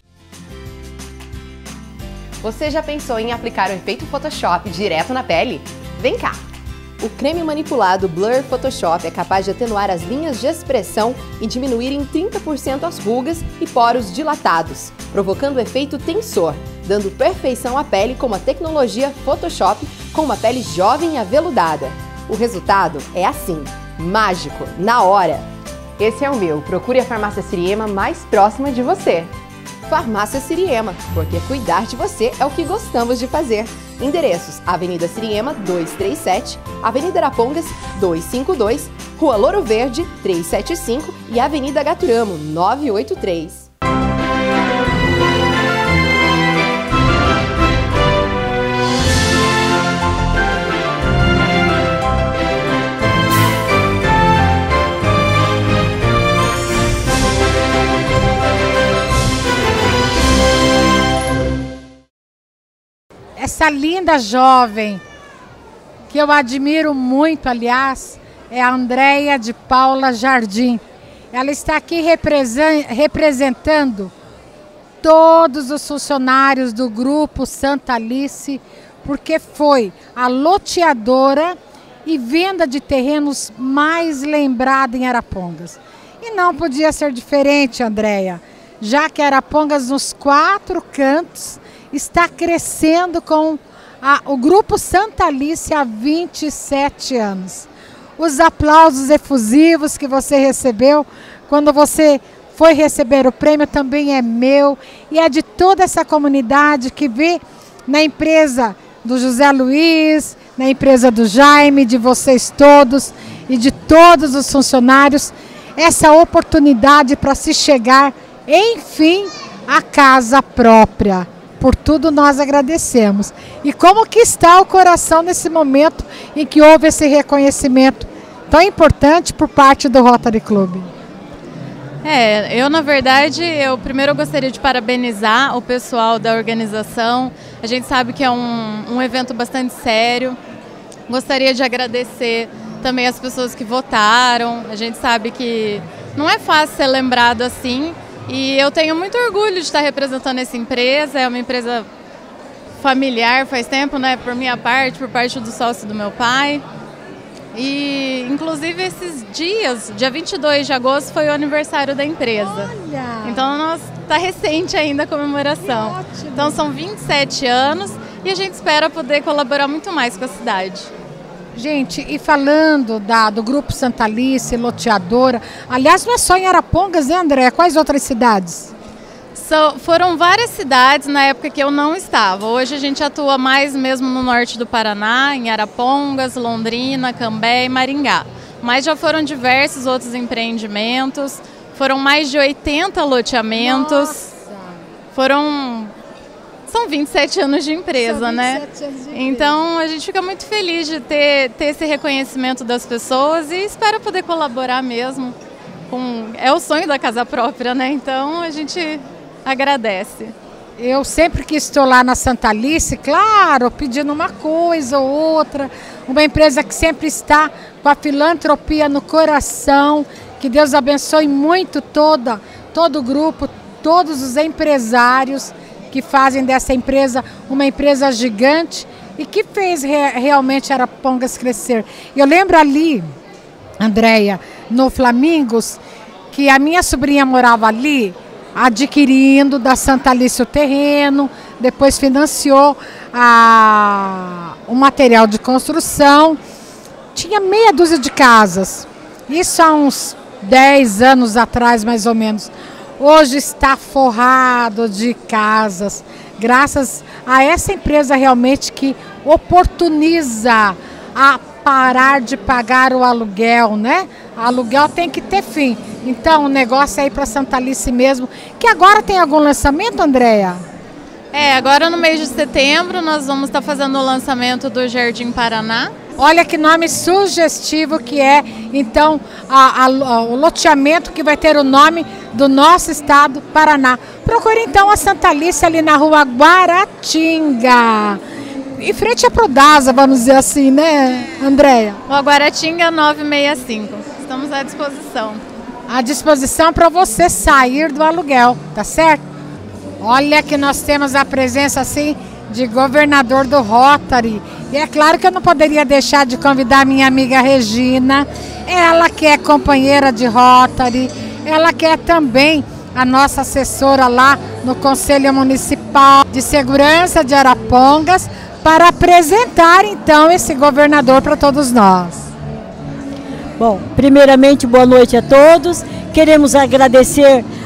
Você já pensou em aplicar o efeito Photoshop direto na pele? Vem cá! O creme manipulado Blur Photoshop é capaz de atenuar as linhas de expressão e diminuir em trinta por cento as rugas e poros dilatados, provocando o efeito tensor, dando perfeição à pele com a tecnologia Photoshop com uma pele jovem e aveludada. O resultado é assim, mágico, na hora! Esse é o meu. Procure a farmácia Siriema mais próxima de você. Farmácia Siriema, porque cuidar de você é o que gostamos de fazer. Endereços: Avenida Siriema duzentos e trinta e sete, Avenida Arapongas duzentos e cinquenta e dois, Rua Louro Verde trezentos e setenta e cinco e Avenida Gaturamo novecentos e oitenta e três. Essa linda jovem, que eu admiro muito, aliás, é a Andréia de Paula Jardim. Ela está aqui representando todos os funcionários do Grupo Santa Alice, porque foi a loteadora e venda de terrenos mais lembrada em Arapongas. E não podia ser diferente, Andréia, já que Arapongas, nos quatro cantos, está crescendo com a, o Grupo Santa Alice há vinte e sete anos. Os aplausos efusivos que você recebeu quando você foi receber o prêmio também é meu e é de toda essa comunidade que vê na empresa do José Luiz, na empresa do Jaime, de vocês todos e de todos os funcionários, essa oportunidade para se chegar, enfim, à casa própria. Por tudo nós agradecemos. E como que está o coração nesse momento em que houve esse reconhecimento tão importante por parte do Rotary Club? É, eu na verdade, eu primeiro gostaria de parabenizar o pessoal da organização. A gente sabe que é um, um evento bastante sério. Gostaria de agradecer também as pessoas que votaram. A gente sabe que não é fácil ser lembrado assim. E eu tenho muito orgulho de estar representando essa empresa, é uma empresa familiar faz tempo, né, por minha parte, por parte do sócio do meu pai. E, inclusive, esses dias, dia vinte e dois de agosto, foi o aniversário da empresa. Olha! Então, nós, tá recente ainda a comemoração. Então, são vinte e sete anos e a gente espera poder colaborar muito mais com a cidade. Gente, e falando da, do Grupo Santa Alice, loteadora, aliás, não é só em Arapongas, né, André? Quais outras cidades? So, foram várias cidades na época que eu não estava. Hoje a gente atua mais mesmo no norte do Paraná, em Arapongas, Londrina, Cambé e Maringá. Mas já foram diversos outros empreendimentos, foram mais de oitenta loteamentos. Nossa. Foram... São vinte e sete anos de empresa, né? De empresa. Então a gente fica muito feliz de ter, ter esse reconhecimento das pessoas e espero poder colaborar mesmo. Com, é o sonho da casa própria, né? Então a gente agradece. Eu sempre que estou lá na Santa Alice, claro, pedindo uma coisa ou outra, uma empresa que sempre está com a filantropia no coração, que Deus abençoe muito toda, todo o grupo, todos os empresários que fazem dessa empresa uma empresa gigante e que fez re realmente Arapongas crescer. Eu lembro ali, Andréia, no Flamingos, que a minha sobrinha morava ali, adquirindo da Santa Alice o terreno, depois financiou a, o material de construção, tinha meia dúzia de casas, isso há uns dez anos atrás mais ou menos. Hoje está forrado de casas, graças a essa empresa realmente que oportuniza a parar de pagar o aluguel, né? O aluguel tem que ter fim. Então o negócio é ir para Santa Alice mesmo, que agora tem algum lançamento, Andréia? É, agora no mês de setembro nós vamos estar fazendo o lançamento do Jardim Paraná. Olha que nome sugestivo que é, então, a, a, o loteamento que vai ter o nome do nosso estado, Paraná. Procure então a Santa Alice ali na rua Guaratinga, em frente a Prodasa, vamos dizer assim, né, Andréia? Rua Guaratinga novecentos e sessenta e cinco, estamos à disposição. À disposição para você sair do aluguel, tá certo? Olha que nós temos a presença assim de governador do Rotary. E é claro que eu não poderia deixar de convidar minha amiga Regina, ela que é companheira de Rotary, ela que é também a nossa assessora lá no Conselho Municipal de Segurança de Arapongas, para apresentar então esse governador para todos nós. Bom, primeiramente boa noite a todos, queremos agradecer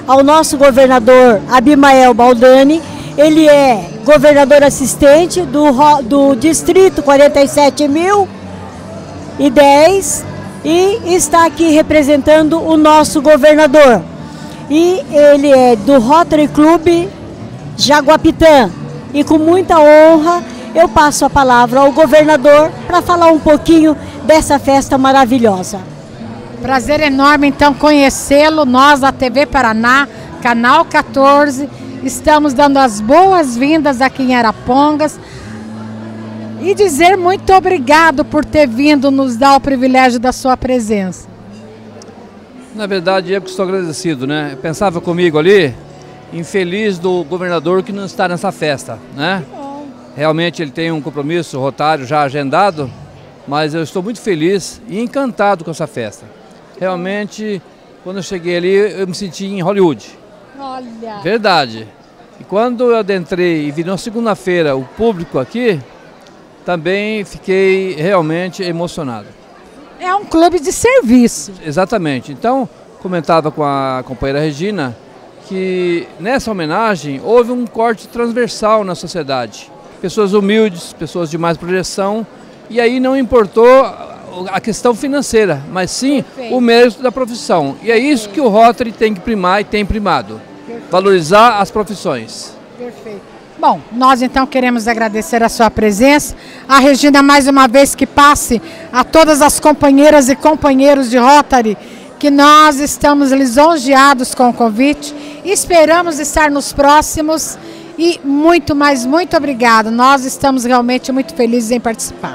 ao nosso governador Abimael Baldani. Ele é governador assistente do, do Distrito quarenta e sete mil e dez e está aqui representando o nosso governador. E ele é do Rotary Club Jaguapitã. E com muita honra eu passo a palavra ao governador para falar um pouquinho dessa festa maravilhosa. Prazer enorme então conhecê-lo. Nós da T V Paraná, Canal quatorze, estamos dando as boas-vindas aqui em Arapongas e dizer muito obrigado por ter vindo nos dar o privilégio da sua presença. Na verdade, eu que estou agradecido, né? Eu pensava comigo ali, infeliz do governador que não está nessa festa, né? Realmente ele tem um compromisso rotário já agendado, mas eu estou muito feliz e encantado com essa festa. Realmente, quando eu cheguei ali, eu me senti em Hollywood. Olha! Verdade. E quando eu adentrei e vi na segunda-feira o público aqui, também fiquei realmente emocionado. É um clube de serviço. Exatamente. Então, comentava com a companheira Regina que nessa homenagem houve um corte transversal na sociedade. Pessoas humildes, pessoas de mais projeção, e aí não importou a questão financeira, mas sim Perfeito. O mérito da profissão. E é isso que o Rotary tem que primar e tem primado. Perfeito. Valorizar as profissões. Perfeito. Bom, nós então queremos agradecer a sua presença. A Regina, mais uma vez, que passe a todas as companheiras e companheiros de Rotary que nós estamos lisonjeados com o convite. Esperamos estar nos próximos e muito, mas muito obrigado. Nós estamos realmente muito felizes em participar.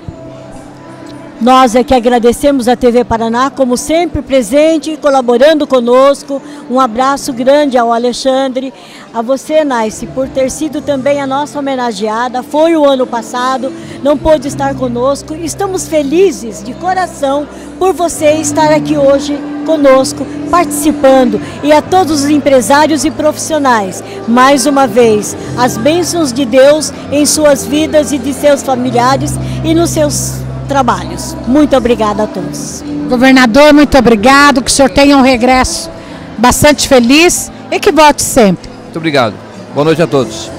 Nós é que agradecemos a T V Paraná, como sempre, presente, colaborando conosco. Um abraço grande ao Alexandre, a você, Naice, por ter sido também a nossa homenageada. Foi o ano passado, não pôde estar conosco. Estamos felizes de coração por você estar aqui hoje conosco, participando. E a todos os empresários e profissionais, mais uma vez, as bênçãos de Deus em suas vidas e de seus familiares e nos seus trabalhos. Muito obrigada a todos. Governador, muito obrigado, que o senhor tenha um regresso bastante feliz e que volte sempre. Muito obrigado. Boa noite a todos.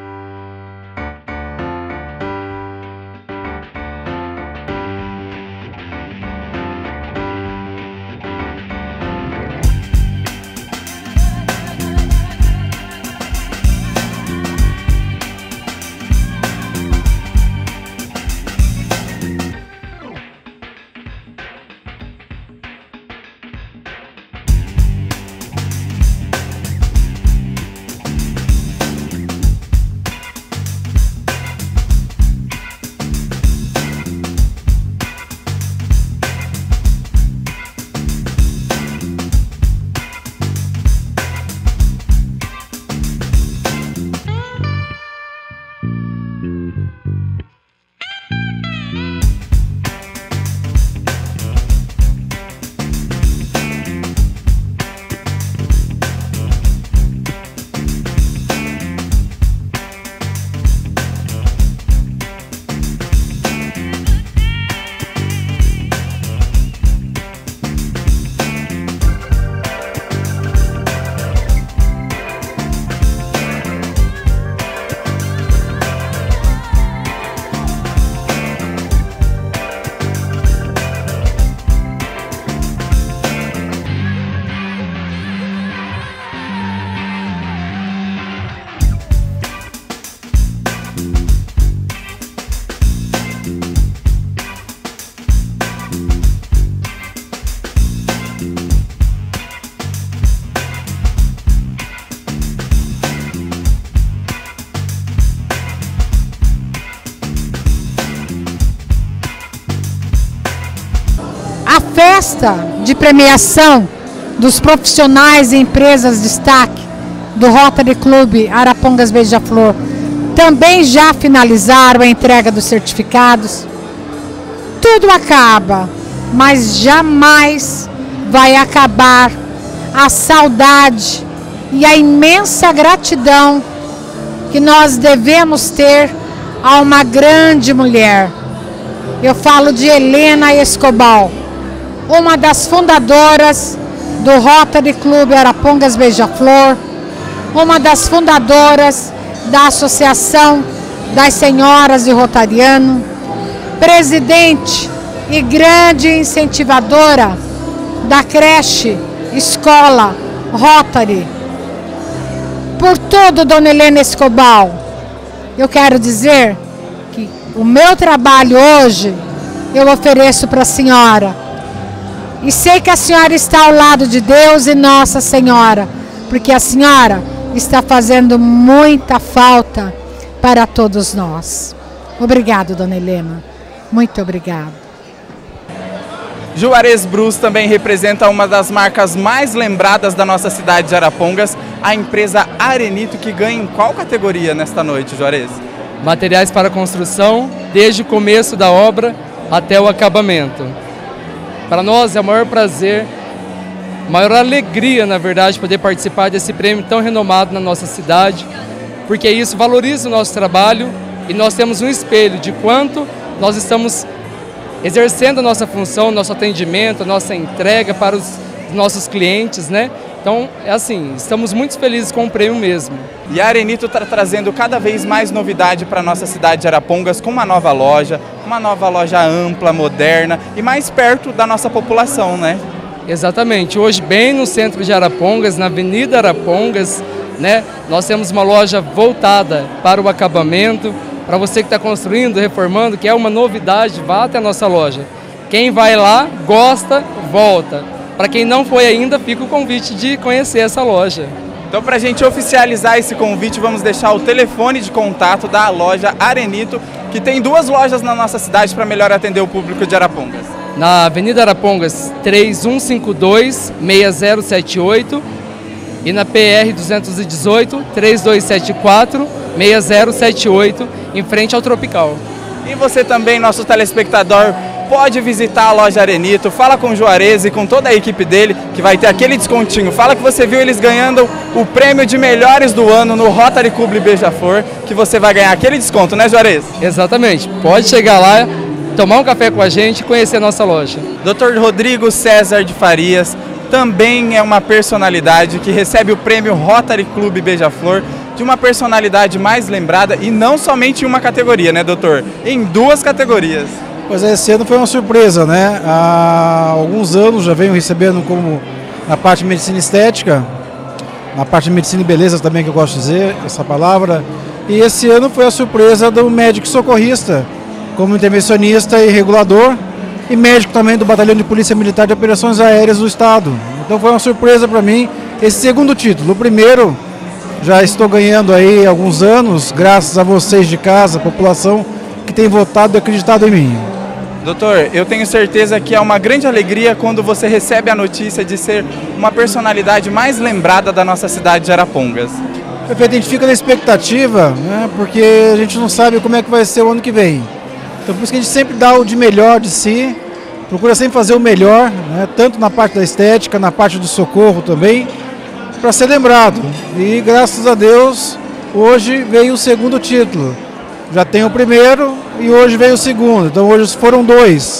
Festa de premiação dos profissionais e empresas de destaque do Rotary Club Arapongas Beija-Flor também já finalizaram a entrega dos certificados. Tudo acaba, mas jamais vai acabar a saudade e a imensa gratidão que nós devemos ter a uma grande mulher. Eu falo de Helena Escobal, uma das fundadoras do Rotary Clube Arapongas Beija-Flor, uma das fundadoras da Associação das Senhoras de Rotariano, presidente e grande incentivadora da creche, escola, Rotary. Por tudo, dona Helena Escobal, eu quero dizer que o meu trabalho hoje eu ofereço para a senhora. E sei que a senhora está ao lado de Deus e Nossa Senhora, porque a senhora está fazendo muita falta para todos nós. Obrigado, dona Helena. Muito obrigado. Juarez Brus também representa uma das marcas mais lembradas da nossa cidade de Arapongas, a empresa Arenito, que ganha em qual categoria nesta noite, Juarez? Materiais para construção, desde o começo da obra até o acabamento. Para nós é o maior prazer, maior alegria, na verdade, poder participar desse prêmio tão renomado na nossa cidade, porque isso valoriza o nosso trabalho e nós temos um espelho de quanto nós estamos exercendo a nossa função, nosso atendimento, a nossa entrega para os nossos clientes, né? Então, é assim, estamos muito felizes com o prêmio mesmo. E a Arenito está trazendo cada vez mais novidade para a nossa cidade de Arapongas, com uma nova loja, uma nova loja ampla, moderna e mais perto da nossa população, né? Exatamente. Hoje, bem no centro de Arapongas, na Avenida Arapongas, né? Nós temos uma loja voltada para o acabamento. Para você que está construindo, reformando, que é uma novidade, vá até a nossa loja. Quem vai lá, gosta, volta. Para quem não foi ainda, fica o convite de conhecer essa loja. Então, para a gente oficializar esse convite, vamos deixar o telefone de contato da loja Arenito, que tem duas lojas na nossa cidade para melhor atender o público de Arapongas. Na Avenida Arapongas, três um cinco dois, seis zero sete oito e na P R duzentos e dezoito, três dois sete quatro, seis zero sete oito, em frente ao Tropical. E você também, nosso telespectador, pode visitar a loja Arenito, fala com o Juarez e com toda a equipe dele, que vai ter aquele descontinho. Fala que você viu eles ganhando o prêmio de melhores do ano no Rotary Clube Beija-Flor, que você vai ganhar aquele desconto, né, Juarez? Exatamente. Pode chegar lá, tomar um café com a gente e conhecer a nossa loja. doutor Rodrigo César de Farias também é uma personalidade que recebe o prêmio Rotary Clube Beija-Flor, de uma personalidade mais lembrada, e não somente em uma categoria, né, doutor? Em duas categorias. Pois é, esse ano foi uma surpresa, né? Há alguns anos já venho recebendo como na parte de medicina estética, na parte de medicina e beleza também, que eu gosto de dizer essa palavra, e esse ano foi a surpresa do médico socorrista, como intervencionista e regulador, e médico também do Batalhão de Polícia Militar de Operações Aéreas do Estado. Então foi uma surpresa para mim esse segundo título. O primeiro já estou ganhando aí há alguns anos, graças a vocês de casa, a população que tem votado e acreditado em mim. Doutor, eu tenho certeza que é uma grande alegria quando você recebe a notícia de ser uma personalidade mais lembrada da nossa cidade de Arapongas. Perfeito, a gente fica na expectativa, né, porque a gente não sabe como é que vai ser o ano que vem. Então por isso que a gente sempre dá o de melhor de si, procura sempre fazer o melhor, né, tanto na parte da estética, na parte do socorro também, para ser lembrado. E graças a Deus, hoje veio o segundo título. Já tem o primeiro e hoje veio o segundo, então hoje foram dois.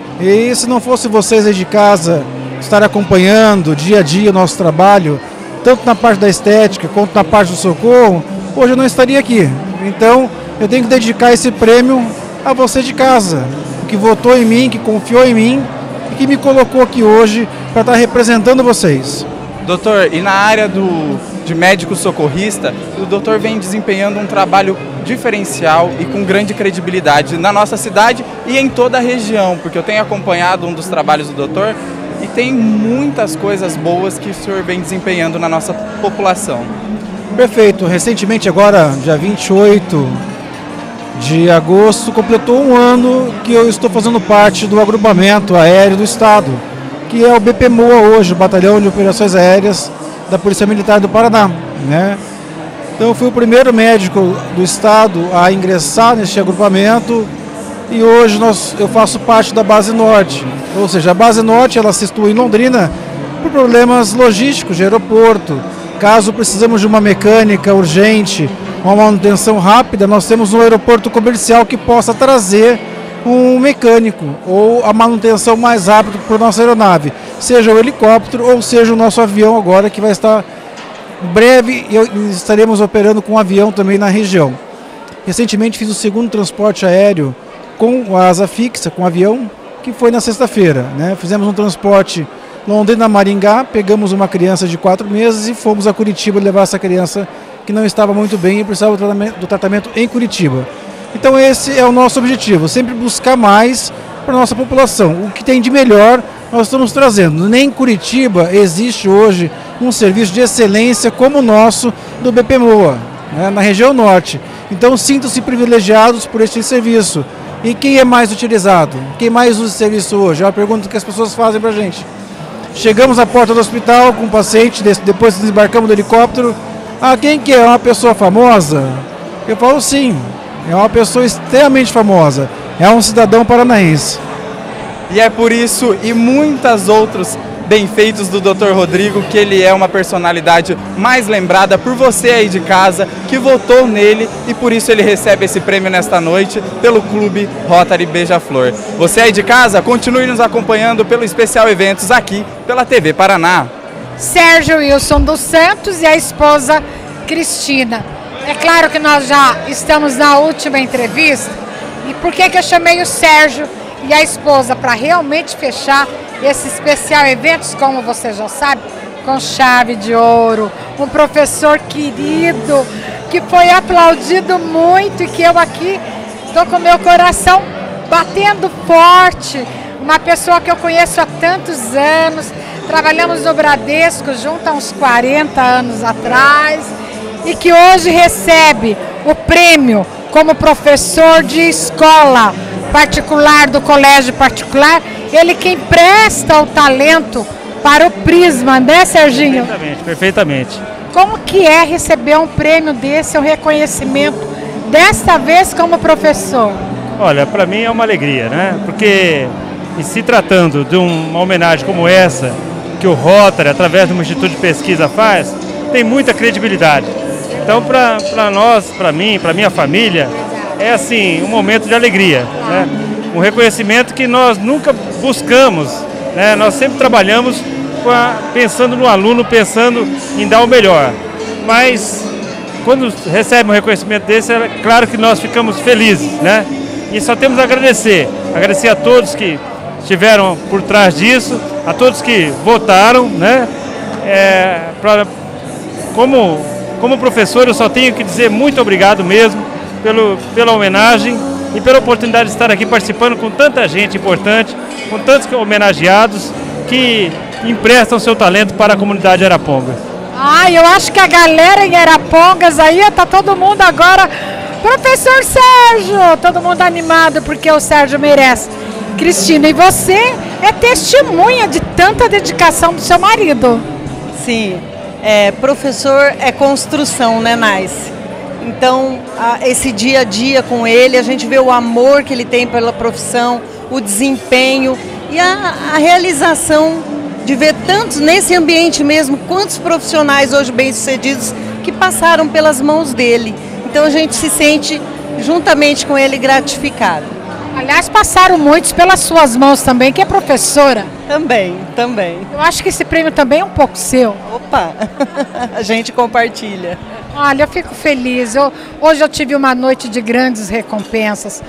E se não fosse vocês aí de casa estar acompanhando dia a dia o nosso trabalho, tanto na parte da estética quanto na parte do socorro, hoje eu não estaria aqui. Então eu tenho que dedicar esse prêmio a você de casa, que votou em mim, que confiou em mim e que me colocou aqui hoje para estar representando vocês. Doutor, e na área do, de médico socorrista, o doutor vem desempenhando um trabalho diferencial e com grande credibilidade na nossa cidade e em toda a região, porque eu tenho acompanhado um dos trabalhos do doutor e tem muitas coisas boas que o senhor vem desempenhando na nossa população. Perfeito. Recentemente, agora, dia vinte e oito de agosto, completou um ano que eu estou fazendo parte do agrupamento aéreo do Estado, que é o B P M O A hoje, o Batalhão de Operações Aéreas da Polícia Militar do Paraná, né? Então eu fui o primeiro médico do Estado a ingressar neste agrupamento e hoje nós, eu faço parte da Base Norte, ou seja, a Base Norte ela se situa em Londrina por problemas logísticos de aeroporto. Caso precisamos de uma mecânica urgente, uma manutenção rápida, nós temos um aeroporto comercial que possa trazer um mecânico ou a manutenção mais rápida para a nossa aeronave. seja o helicóptero ou seja o nosso avião agora, que vai estar em breve, e estaremos operando com um avião também na região. Recentemente fiz o segundo transporte aéreo com a asa fixa, com o avião, que foi na sexta-feira, né? Fizemos um transporte Londrina-Maringá, pegamos uma criança de quatro meses e fomos a Curitiba levar essa criança que não estava muito bem e precisava do tratamento, do tratamento em Curitiba. Então esse é o nosso objetivo, sempre buscar mais para a nossa população. O que tem de melhor nós estamos trazendo. Nem em Curitiba existe hoje um serviço de excelência como o nosso do B P M O A, né, na região norte. Então sintam-se privilegiados por este serviço. E quem é mais utilizado? Quem mais usa esse serviço hoje? É uma pergunta que as pessoas fazem para a gente. Chegamos à porta do hospital com o paciente, depois desembarcamos do helicóptero. Ah, quem que é? É uma pessoa famosa? Eu falo sim, é uma pessoa extremamente famosa. É um cidadão paranaense. E é por isso e muitas outros bem-feitos do doutor Rodrigo que ele é uma personalidade mais lembrada por você aí de casa, que votou nele e por isso ele recebe esse prêmio nesta noite pelo Clube Rotary Beija-Flor. Você aí de casa, continue nos acompanhando pelo Especial Eventos aqui pela T V Paraná. Sérgio Wilson dos Santos e a esposa Cristina. É claro que nós já estamos na última entrevista. E por que que eu chamei o Sérgio e a esposa? Para realmente fechar esse especial eventos, como você já sabe, com chave de ouro, um professor querido, que foi aplaudido muito e que eu aqui estou com meu coração batendo forte, uma pessoa que eu conheço há tantos anos, trabalhamos no Bradesco junto há uns quarenta anos atrás, e que hoje recebe o prêmio como professor de escola particular, do colégio particular, ele que empresta o talento para o Prisma, né, Serginho? Perfeitamente, perfeitamente. Como que é receber um prêmio desse, um reconhecimento, desta vez como professor? Olha, para mim é uma alegria, né? Porque, e se tratando de uma homenagem como essa, que o Rotary, através do Instituto de Pesquisa, faz, tem muita credibilidade. Então, para nós, para mim, para minha família, é assim, um momento de alegria, né? Um reconhecimento que nós nunca buscamos, né? Nós sempre trabalhamos com a, pensando no aluno, pensando em dar o melhor. Mas, quando recebe um reconhecimento desse, é claro que nós ficamos felizes, né? E só temos a agradecer, agradecer a todos que estiveram por trás disso, a todos que votaram, né? É, pra, como, como professor, eu só tenho que dizer muito obrigado mesmo pelo, pela homenagem e pela oportunidade de estar aqui participando com tanta gente importante, com tantos homenageados que emprestam seu talento para a comunidade Arapongas. Ah, eu acho que a galera em Arapongas aí tá todo mundo agora, professor Sérgio, todo mundo animado porque o Sérgio merece. Cristina, e você é testemunha de tanta dedicação do seu marido. Sim, é, professor é construção, né, Nais? Então, a, esse dia a dia com ele, a gente vê o amor que ele tem pela profissão, o desempenho e a, a realização de ver tantos, nesse ambiente mesmo, quantos profissionais hoje bem-sucedidos que passaram pelas mãos dele. Então a gente se sente, juntamente com ele, gratificado. Aliás, passaram muitos pelas suas mãos também, que é professora. Também, também. Eu acho que esse prêmio também é um pouco seu. Opa, a gente compartilha. Olha, eu fico feliz. Eu, hoje eu tive uma noite de grandes recompensas,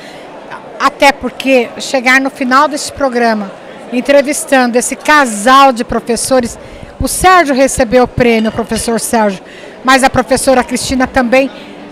até porque chegar no final desse programa, entrevistando esse casal de professores, o Sérgio recebeu o prêmio, o professor Sérgio, mas a professora Cristina também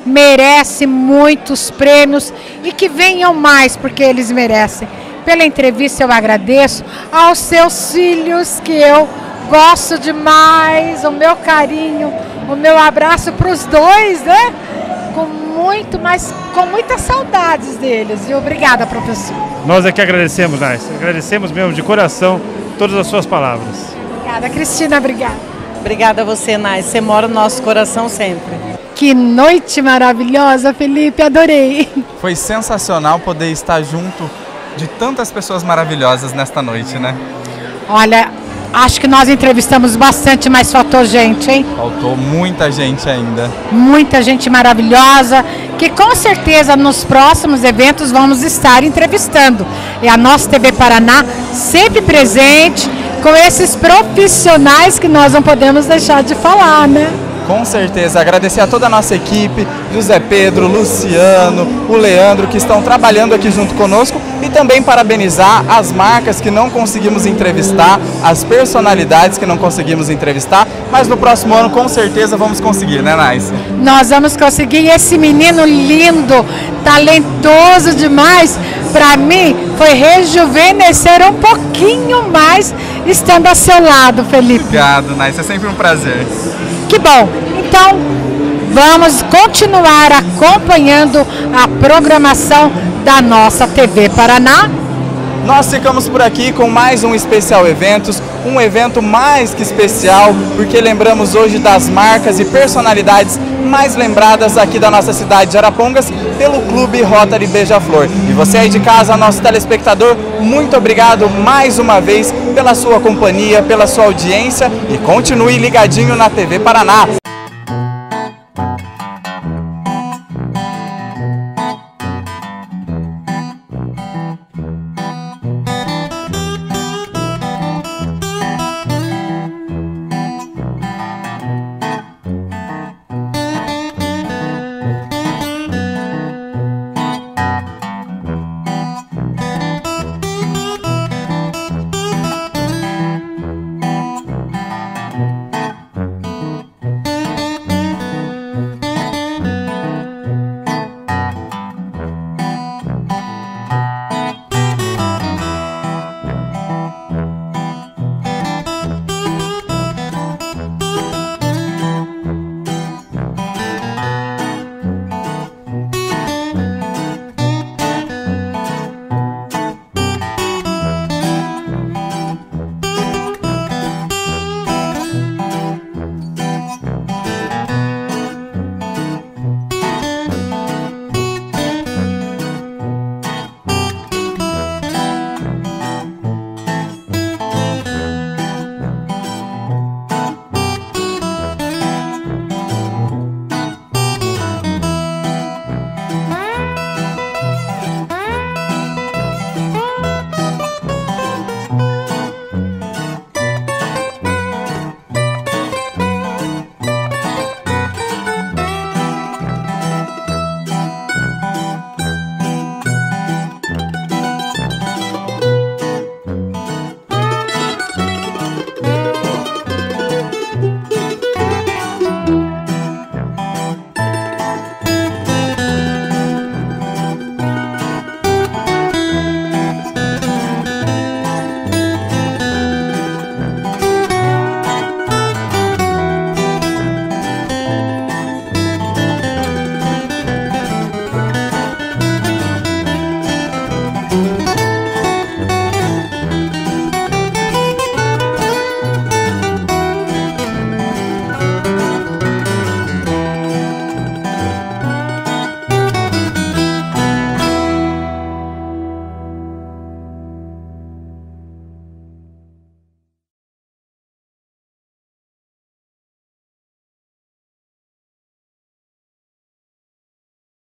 merece muitos prêmios e que venham mais, porque eles merecem. Pela entrevista eu agradeço aos seus filhos, que eu gosto demais, o meu carinho, o meu abraço para os dois, né? Com muito, mas com muitas saudades deles. E obrigada, professor. Nós é que agradecemos, Nais. Agradecemos mesmo de coração todas as suas palavras. Obrigada, Cristina, obrigada. Obrigada a você, Nais. Você mora no nosso coração sempre. Que noite maravilhosa, Felipe, adorei. Foi sensacional poder estar junto de tantas pessoas maravilhosas nesta noite, né? Olha, acho que nós entrevistamos bastante, mas faltou gente, hein? Faltou muita gente ainda. Muita gente maravilhosa, que com certeza nos próximos eventos vamos estar entrevistando. E a nossa T V Paraná sempre presente, com esses profissionais que nós não podemos deixar de falar, né? Com certeza, agradecer a toda a nossa equipe, José Pedro, Luciano, o Leandro, que estão trabalhando aqui junto conosco, e também parabenizar as marcas que não conseguimos entrevistar, as personalidades que não conseguimos entrevistar, mas no próximo ano com certeza vamos conseguir, né, Nais? Nós vamos conseguir. E esse menino lindo, talentoso demais, para mim foi rejuvenescer um pouquinho mais estando ao seu lado, Felipe. Obrigado, Nais, é sempre um prazer. Que bom! Então, vamos continuar acompanhando a programação da nossa T V Paraná. Nós ficamos por aqui com mais um Especial Eventos, um evento mais que especial, porque lembramos hoje das marcas e personalidades mais lembradas aqui da nossa cidade de Arapongas pelo Clube Rotary Beija-Flor. E você aí de casa, nosso telespectador, muito obrigado mais uma vez pela sua companhia, pela sua audiência, e continue ligadinho na T V Paraná.